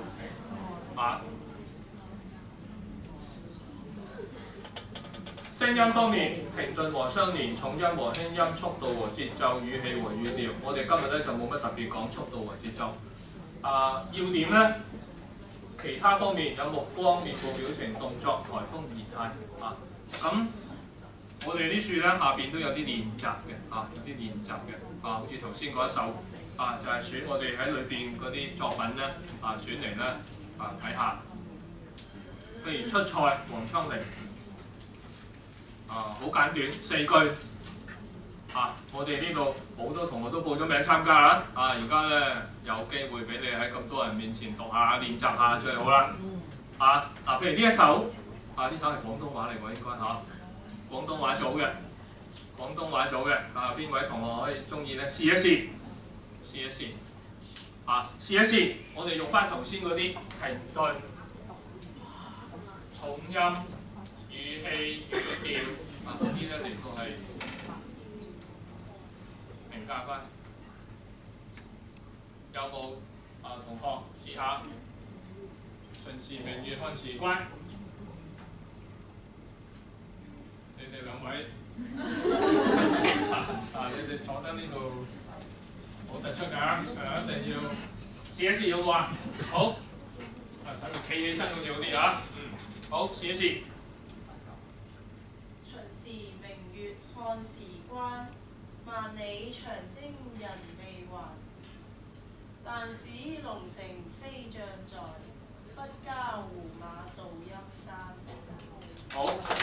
聲音方面，平頓和相連，重音和輕音，速度和節奏，語氣和語調。我哋今日咧就冇乜特別講速度和節奏。要點咧，其他方面有目光、面部表情、動作、颱風、儀態。咁我哋啲書咧下邊都有啲練習嘅，好似頭先嗰一首，就係選我哋喺裏邊嗰啲作品咧，選嚟咧睇下。譬如出塞黃昌齡， 好簡短4句。我哋呢度好多同學都報咗名參加啦。而家咧有機會俾你喺咁多人面前讀下、練習下最好啦。譬如呢一首，呢首係廣東話嚟喎，應該廣東話組嘅，廣東話組嘅。邊位同學可以中意咧？試一試，試一試。試一試，我哋用翻頭先嗰啲停頓、重音、語氣、語調嗰啲咧嚟到係評價翻。有冇同學試下？秦時明月漢時關，你哋兩位你哋坐得呢度好突出㗎，一定要試一試好唔好啊？好，睇佢企起身好似好啲啊。好，試一試。 秦時明月漢時關，萬里長征人未還。但使龍城飛將在，不教胡馬度陰山。 好，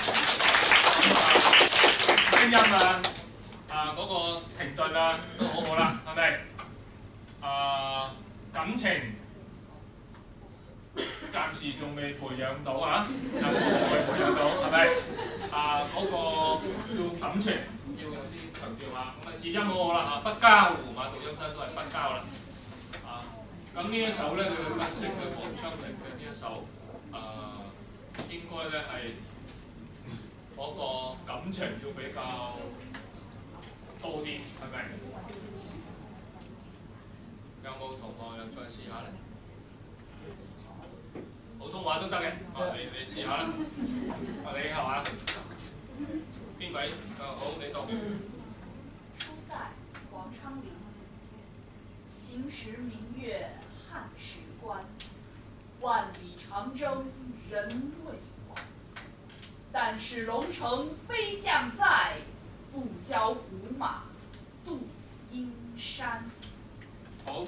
聲音嗰個停頓都好好啦，係咪？感情暫時仲未培養到暫時仲未培養到，係咪？嗰個要感情要有啲強調下，咁字音好好啦不交胡馬度陰山都係不交啦。咁呢一首咧，你去分析佢黃昌明嘅呢一首，應該咧係嗰個感情要比較多啲，係咪？有冇同學又再試下咧？普通話都得嘅，你試下啦。你係嘛？邊位？好，你讀。 出塞王昌龄，秦时明月汉时关，万里长征人未还。但使龙城飞将在，不教胡马度阴山。 好。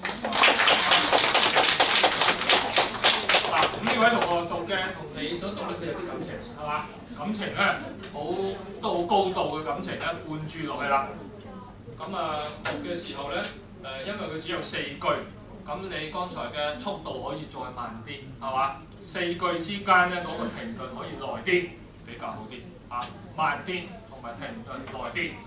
咁呢位同學讀嘅同你所讀咧，佢有啲感情，係嘛？感情咧都好高度嘅感情咧，灌注落去啦。咁讀嘅時候咧，因為佢只有4句，咁你剛才嘅速度可以再慢啲，係嘛？4句之間咧，嗰個停頓可以耐啲，比較好啲。慢啲同埋停頓耐啲。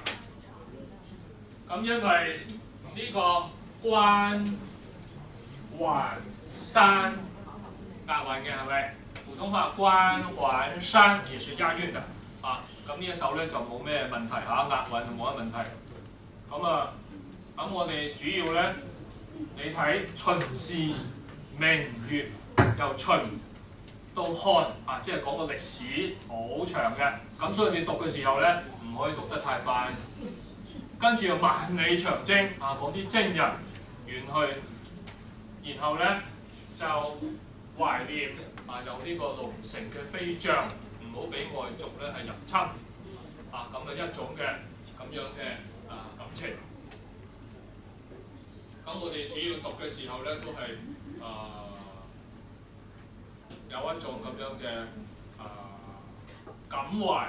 咁因為呢個關環山押韻嘅係咪？普通話關環山也是押韻嘅。咁呢一首咧就冇咩問題押韻就冇乜問題。咁我哋主要咧，你睇秦時明月，由秦到漢即係講個歷史好長嘅。咁所以你讀嘅時候咧，唔可以讀得太快。跟住又萬里長征講啲征人遠去，然後咧就懷念有呢個龍城嘅飛將，唔好俾外族咧係入侵咁嘅一種嘅咁樣嘅感情。咁我哋主要讀嘅時候咧，都係有一種咁樣嘅感懷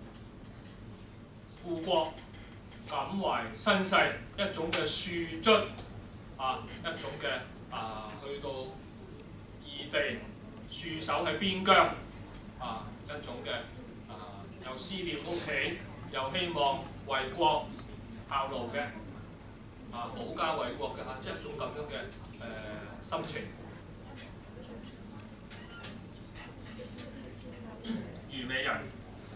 故國、感懷身世，一種嘅抒卒一種嘅去到異地駐守喺邊疆一種嘅又思念屋企，又希望為國效勞嘅保家衛國嘅即係一種咁樣嘅心情。虞美人。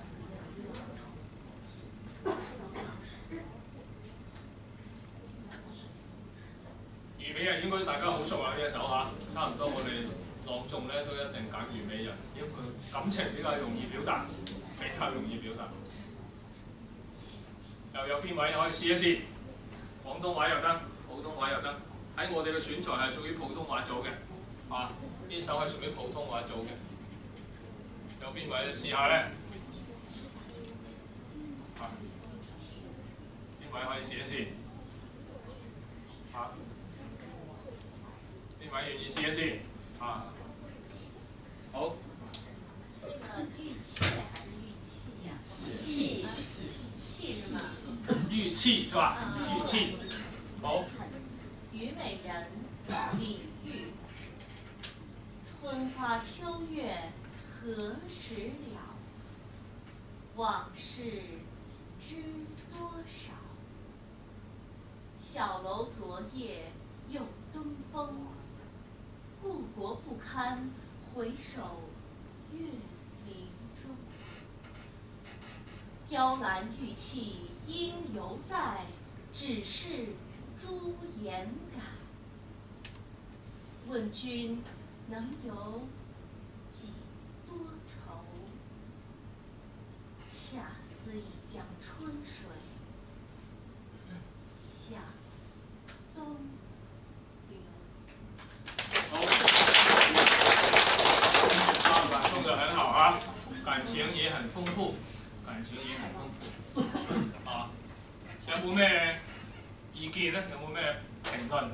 虞美人應該大家好熟啦，呢一首差唔多我哋朗誦咧都一定揀虞美人，因為佢感情比較容易表達，又有邊位可以試一試？廣東話又得，普通話又得。喺我哋嘅選材係屬於普通話組嘅，呢首係屬於普通話組嘅。有邊位試下咧？邊位可以試一試？邊位願意試一試？好。 是玉器還是玉器呀？ 玉器是吧？玉器，好。 虞美人，李煜。春花秋月何时了？往事知多少？小楼昨夜又东风，故国不堪回首月林中。雕栏玉砌应犹在，只是朱颜改。问君能有几多愁？恰似一江春水向东流。 好，送的很好啊，感情也很丰富，感情也很丰富。啊，有冇咩意見咧？有冇咩評論？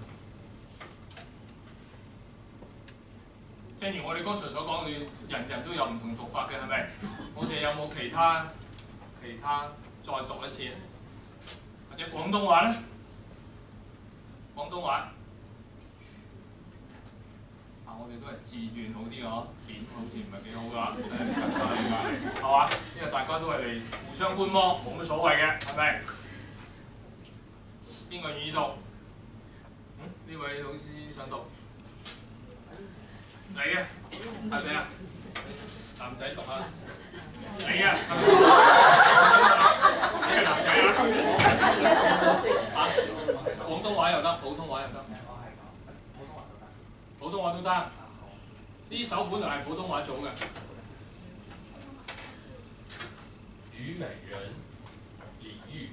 正如我哋剛才所講，你人人都有唔同讀法嘅，係咪？我哋有冇其他再讀一次？或者廣東話咧？廣東話。我哋都係自願好啲嗬，點好似唔係幾好㗎，係嘛？因為大家都係嚟互相觀摩，冇乜所謂嘅，係咪？邊個願意讀？呢位老師想讀。你啊，係咪啊？男仔讀啊！你啊，你係男仔啊？廣東話又得，普通話又得。普通話都得，呢首本來係普通話組嘅。 虞美人，李煜。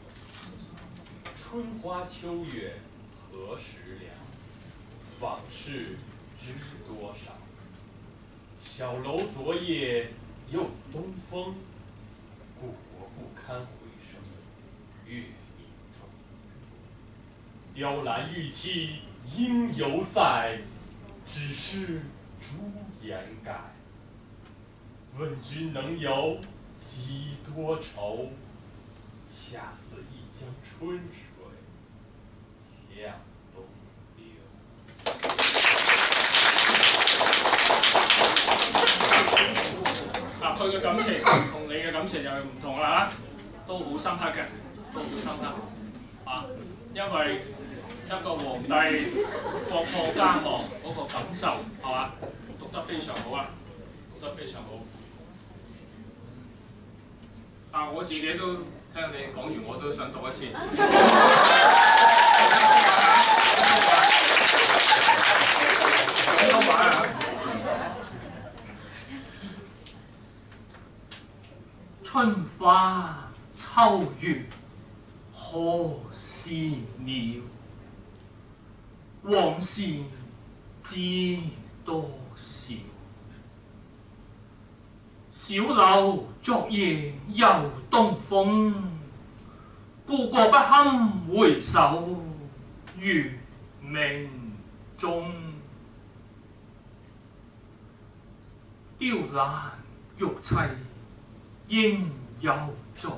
春花秋月何时了？往事知多少？小楼昨夜又东风，故国不堪回首月林中。雕栏玉砌应犹在，只是朱颜改。问君能有几多愁？恰似一江春水向东流。 嗱，佢嘅感情同你嘅感情又唔同啦嚇，都好深刻嘅，都好深刻啊！因為一個皇帝國破家亡嗰個感受係嘛，讀得非常好啊，讀得非常好。啊，我自己都聽你講完，我都想讀一次。廣東話啊！春花秋月何時了？往事知多少？小樓昨夜又東風，故國不堪回首月明中。雕欄玉砌應猶在，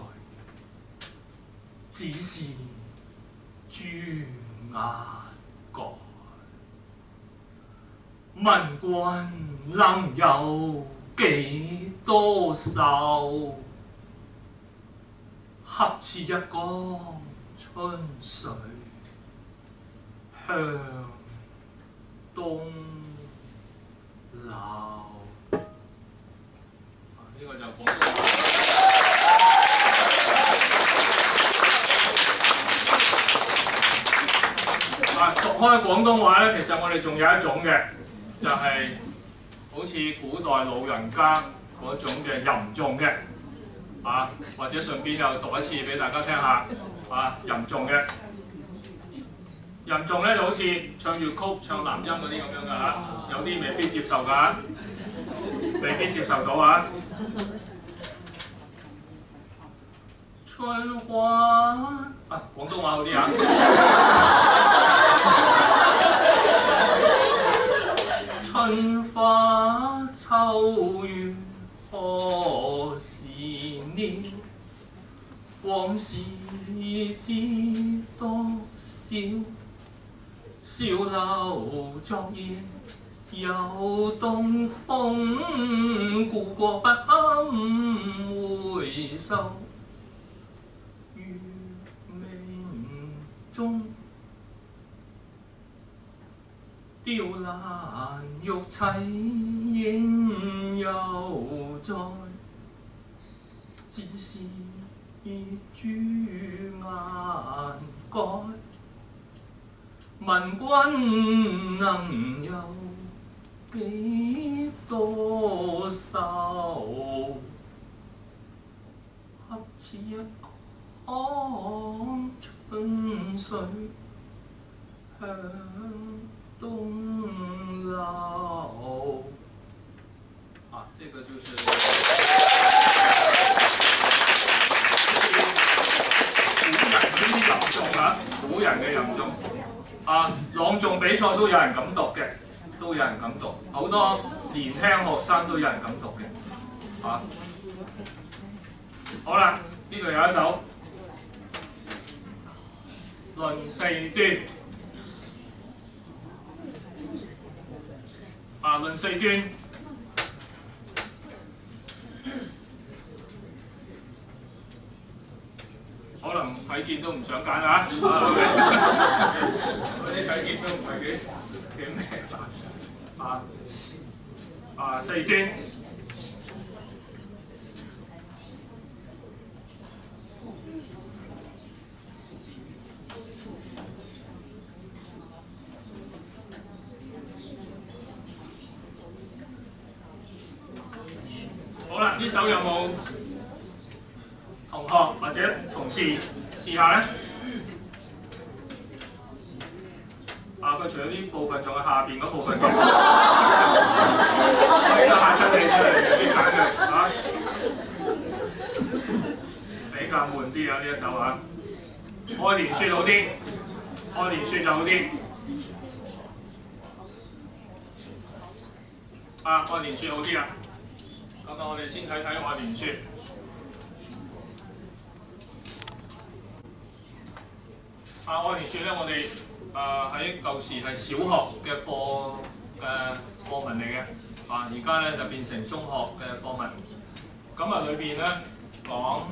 只是朱顏改。問君能有幾多愁？恰似一江春水向東流。呢個就廣東話。讀開廣東話咧，其實我哋仲有一種嘅，就係、好似古代老人家嗰種嘅吟誦嘅，或者順便又讀一次俾大家聽下，吟誦嘅。吟誦咧就好似唱粵曲、唱南音嗰啲咁樣嘅嚇，有啲未必接受㗎，未必接受到啊。春花廣東話好啲啊。春花秋月何時了？往事知多少？小樓昨夜有東風，故國不堪回首。月明中，雕欄玉砌應猶在，只是朱顏改。問君能有幾多愁？恰似一江春水向東流。啊，這個就是古人嘅吟誦啊，朗誦比賽都有人咁讀嘅，都有人咁讀，好多年輕學生都有人咁讀嘅，啊，好啦，呢度有一首《論四端》，啊，《論四端》。可能睇見都唔想揀啊！嗰啲睇見都唔係幾咩四端。好啦，呢首有冇同學或者同事試下咧？啊，佢除咗呢部分，仲有下邊嗰部分嘅，呢個嚇親你真係有啲揀嘅嚇，比較悶啲啊呢一首嚇。愛蓮雪好啲，愛蓮雪就好啲。啊，愛蓮雪好啲啊！咁啊，我哋先睇睇愛蓮雪。啊，愛蓮雪咧，我哋喺舊時係小學嘅課文嚟嘅，啊，而家咧就變成中學嘅課文。咁啊，裏邊咧講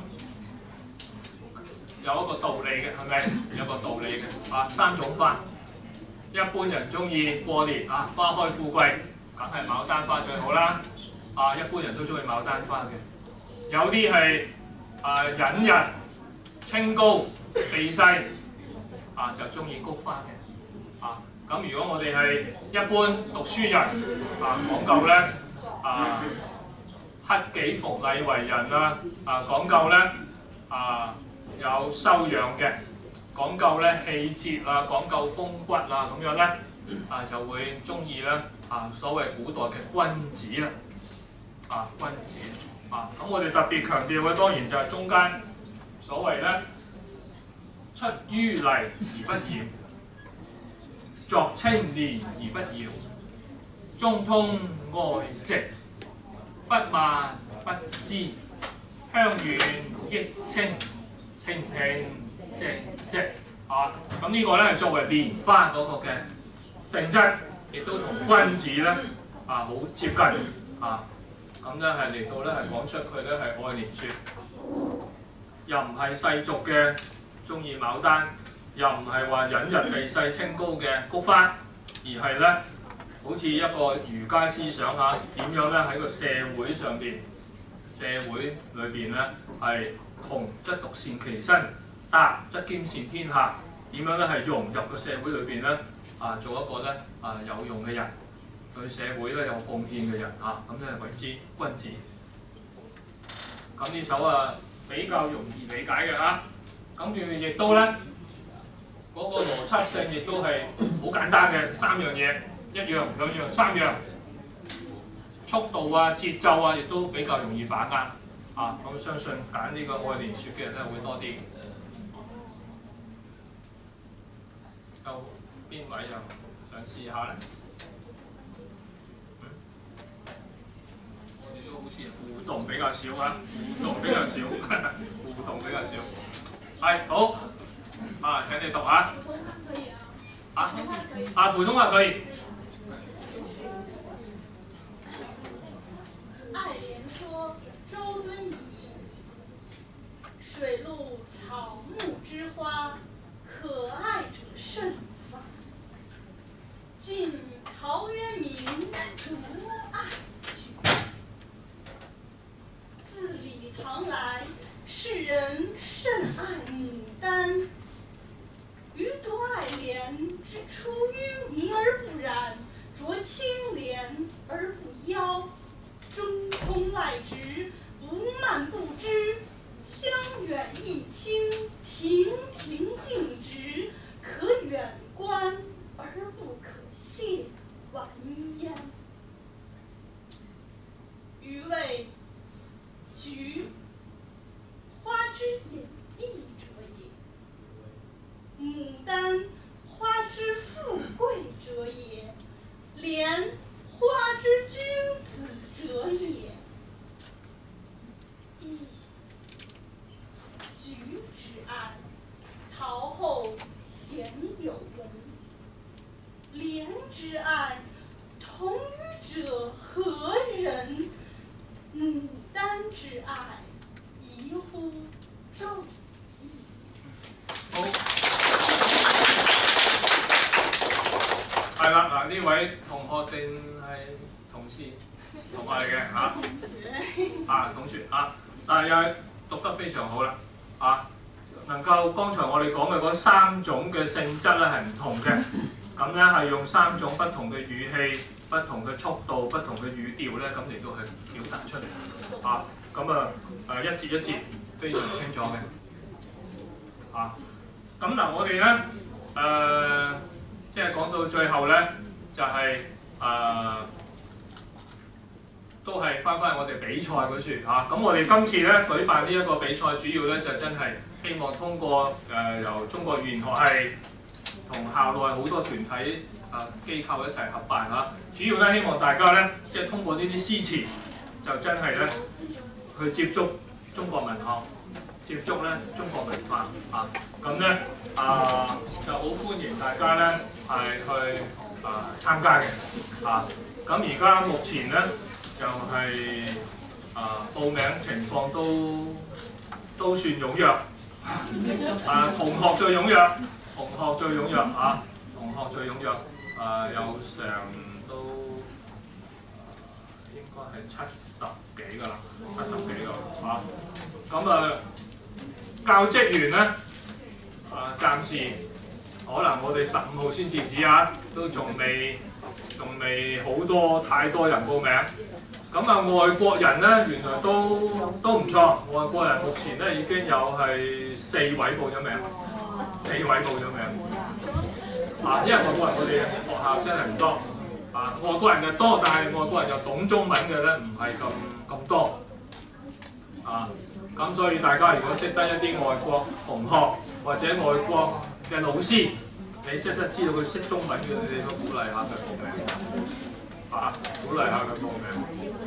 有一個道理嘅，係咪？有個道理嘅，啊，三種花。一般人中意過年啊，花開富貴，梗係牡丹花最好啦。啊，一般人都中意牡丹花嘅。有啲係隱逸、清高、避世。啊，就中意菊花嘅，啊，咁如果我哋係一般讀書人，啊，講究咧，啊，克己復禮為人啦，啊，講究咧，啊，有修養嘅，講究咧氣節啊，講究風骨啊，咁樣咧，啊，就會中意咧，啊，所謂古代嘅君子啦，啊，君子，啊，咁我哋特別強調嘅當然就係中間所謂咧。出淤泥而不染，作清奁而不妖，中通外直，不蔓不枝，香遠益清，亭亭直直。啊，咁呢個咧作為蓮花嗰個嘅性質，亦都同君子咧啊好接近啊。咁咧係嚟到咧係講出佢咧係愛蓮雪，又唔係世俗嘅。中意牡丹，又唔係話隱逸避世清高嘅菊花，而係咧好似一個儒家思想嚇，點樣咧喺個社會上邊，社會裏邊咧係窮則獨善其身，達則兼善天下，點樣咧係融入個社會裏邊咧啊，做一個咧啊有用嘅人，對社會咧有貢獻嘅人啊，咁咧為之君子。咁呢首啊比較容易理解嘅嚇。咁佢亦都咧嗰個邏輯性亦都係好簡單嘅，三樣嘢，一樣、兩樣、三樣，速度啊、節奏啊，亦都比較容易把握。啊，咁相信揀呢個愛蓮雪嘅人咧會多啲。有邊位又想試下咧？我哋都好似互動比較少啊，互動比較少，互動比較少。 係好。啊，請你讀啊。 普通話可以啊。 啊普通話可以。 啊，普通話可以。 爱莲说周敦颐：“水陆草木之花，可爱者甚蕃。晋陶渊明独爱菊。自李唐来，世人甚爱牡丹。余独爱莲之出淤泥而不染，濯清涟而不妖。中通外直，不蔓不枝，香远益清，亭亭净植，可远观而不可亵玩焉。”余谓菊，花之隐逸者也；牡丹，花之富贵者也；莲，花之君子者也。噫！菊之爱，陶后鲜有闻；莲之爱，同予者何人？牡丹之爱，宜乎纣矣。 好。係啦，嗱呢位同學定係同事？同學嚟嘅嚇。同學嚇，但係又讀得非常好啦嚇。能夠剛才我哋講嘅嗰3種嘅性質咧係唔同嘅，咁咧係用3種不同嘅語氣、不同嘅速度、不同嘅語調咧，咁嚟到去表達出嚟嚇。咁一節一節非常清楚嘅嚇。咁嗱，我哋咧即係講到最後咧，就係都係翻我哋比賽嗰處嚇。咁我哋今次咧舉辦呢一個比賽，主要咧就真係希望通過由中國語言學系同校內好多團體機構一齊合辦嚇。主要咧希望大家咧即係通過呢啲詩詞，就真係咧去接觸中國文學，接觸咧中國文化嚇。咁咧就好歡迎大家咧係去參加嘅嚇。咁而家目前咧就係報名情況都算踴躍，同學最踴躍，同學最踴躍嚇，同學最踴躍，有成都應該係70幾㗎啦，70幾㗎嚇。咁教職員咧暫時可能我哋15號先截止啊，都仲未太多人報名。咁外國人咧原來都唔錯，外國人目前咧已經有係4位報咗名，4位報咗名。因為外國人我哋學校真係唔多，外國人就多，但係外國人又懂中文嘅咧唔係咁多。咁所以大家如果識得一啲外國同學或者外國嘅老師，你知道佢識中文嘅，你都鼓勵下佢報名，鼓勵下佢報名。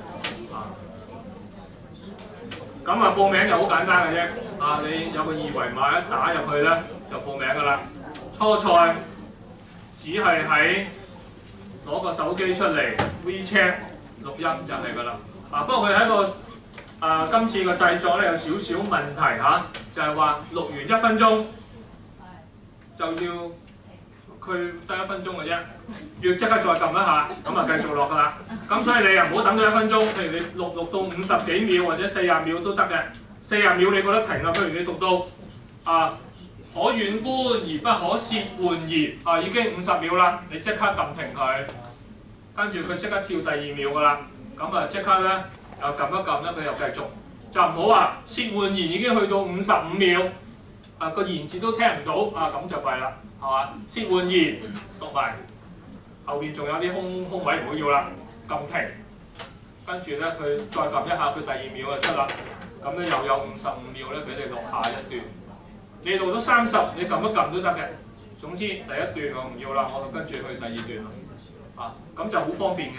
咁報名就好簡單嘅啫，你有個2維碼一打入去咧就報名㗎啦。初賽只係喺攞個手機出嚟 WeChat 錄音就係㗎啦。不過佢喺個今次個製作咧有少少問題就係話錄完1分鐘就要佢得1分鐘嘅啫，要即刻再撳一下，咁繼續落㗎啦。咁所以你又唔好等到1分鐘，譬如你錄到50幾秒或者40秒都得嘅。40秒你覺得停啦，譬如你讀到可遠觀而不可褻玩焉，已經50秒啦，你即刻撳停佢，跟住佢即刻跳第2秒㗎啦。咁即刻咧又撳一撳咧，佢又繼續，就唔好話褻玩焉已經去到55秒，個言字都聽唔到，咁就弊啦。係嘛？褻玩焉讀埋，後邊仲有啲空位唔好要啦，撳停，跟住咧佢再撳一下，佢第2秒就出啦，咁咧又有55秒咧俾你錄下一段。你錄到30，你撳一撳都得嘅。總之第1段我唔要啦，我跟住去第2段啦，咁就好方便嘅。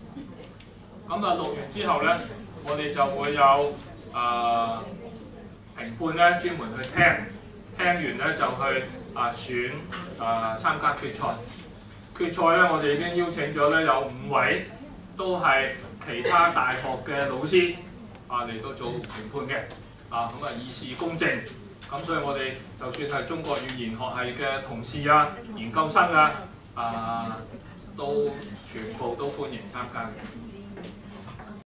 咁錄完之後咧，我哋就會有評判咧專門去聽完咧就去選參加決賽。決賽咧，我哋已經邀請咗咧有5位都係其他大學嘅老師嚟到做評判嘅，咁議事公正。咁所以我哋就算係中國語言學系嘅同事研究生都全部都歡迎參加嘅。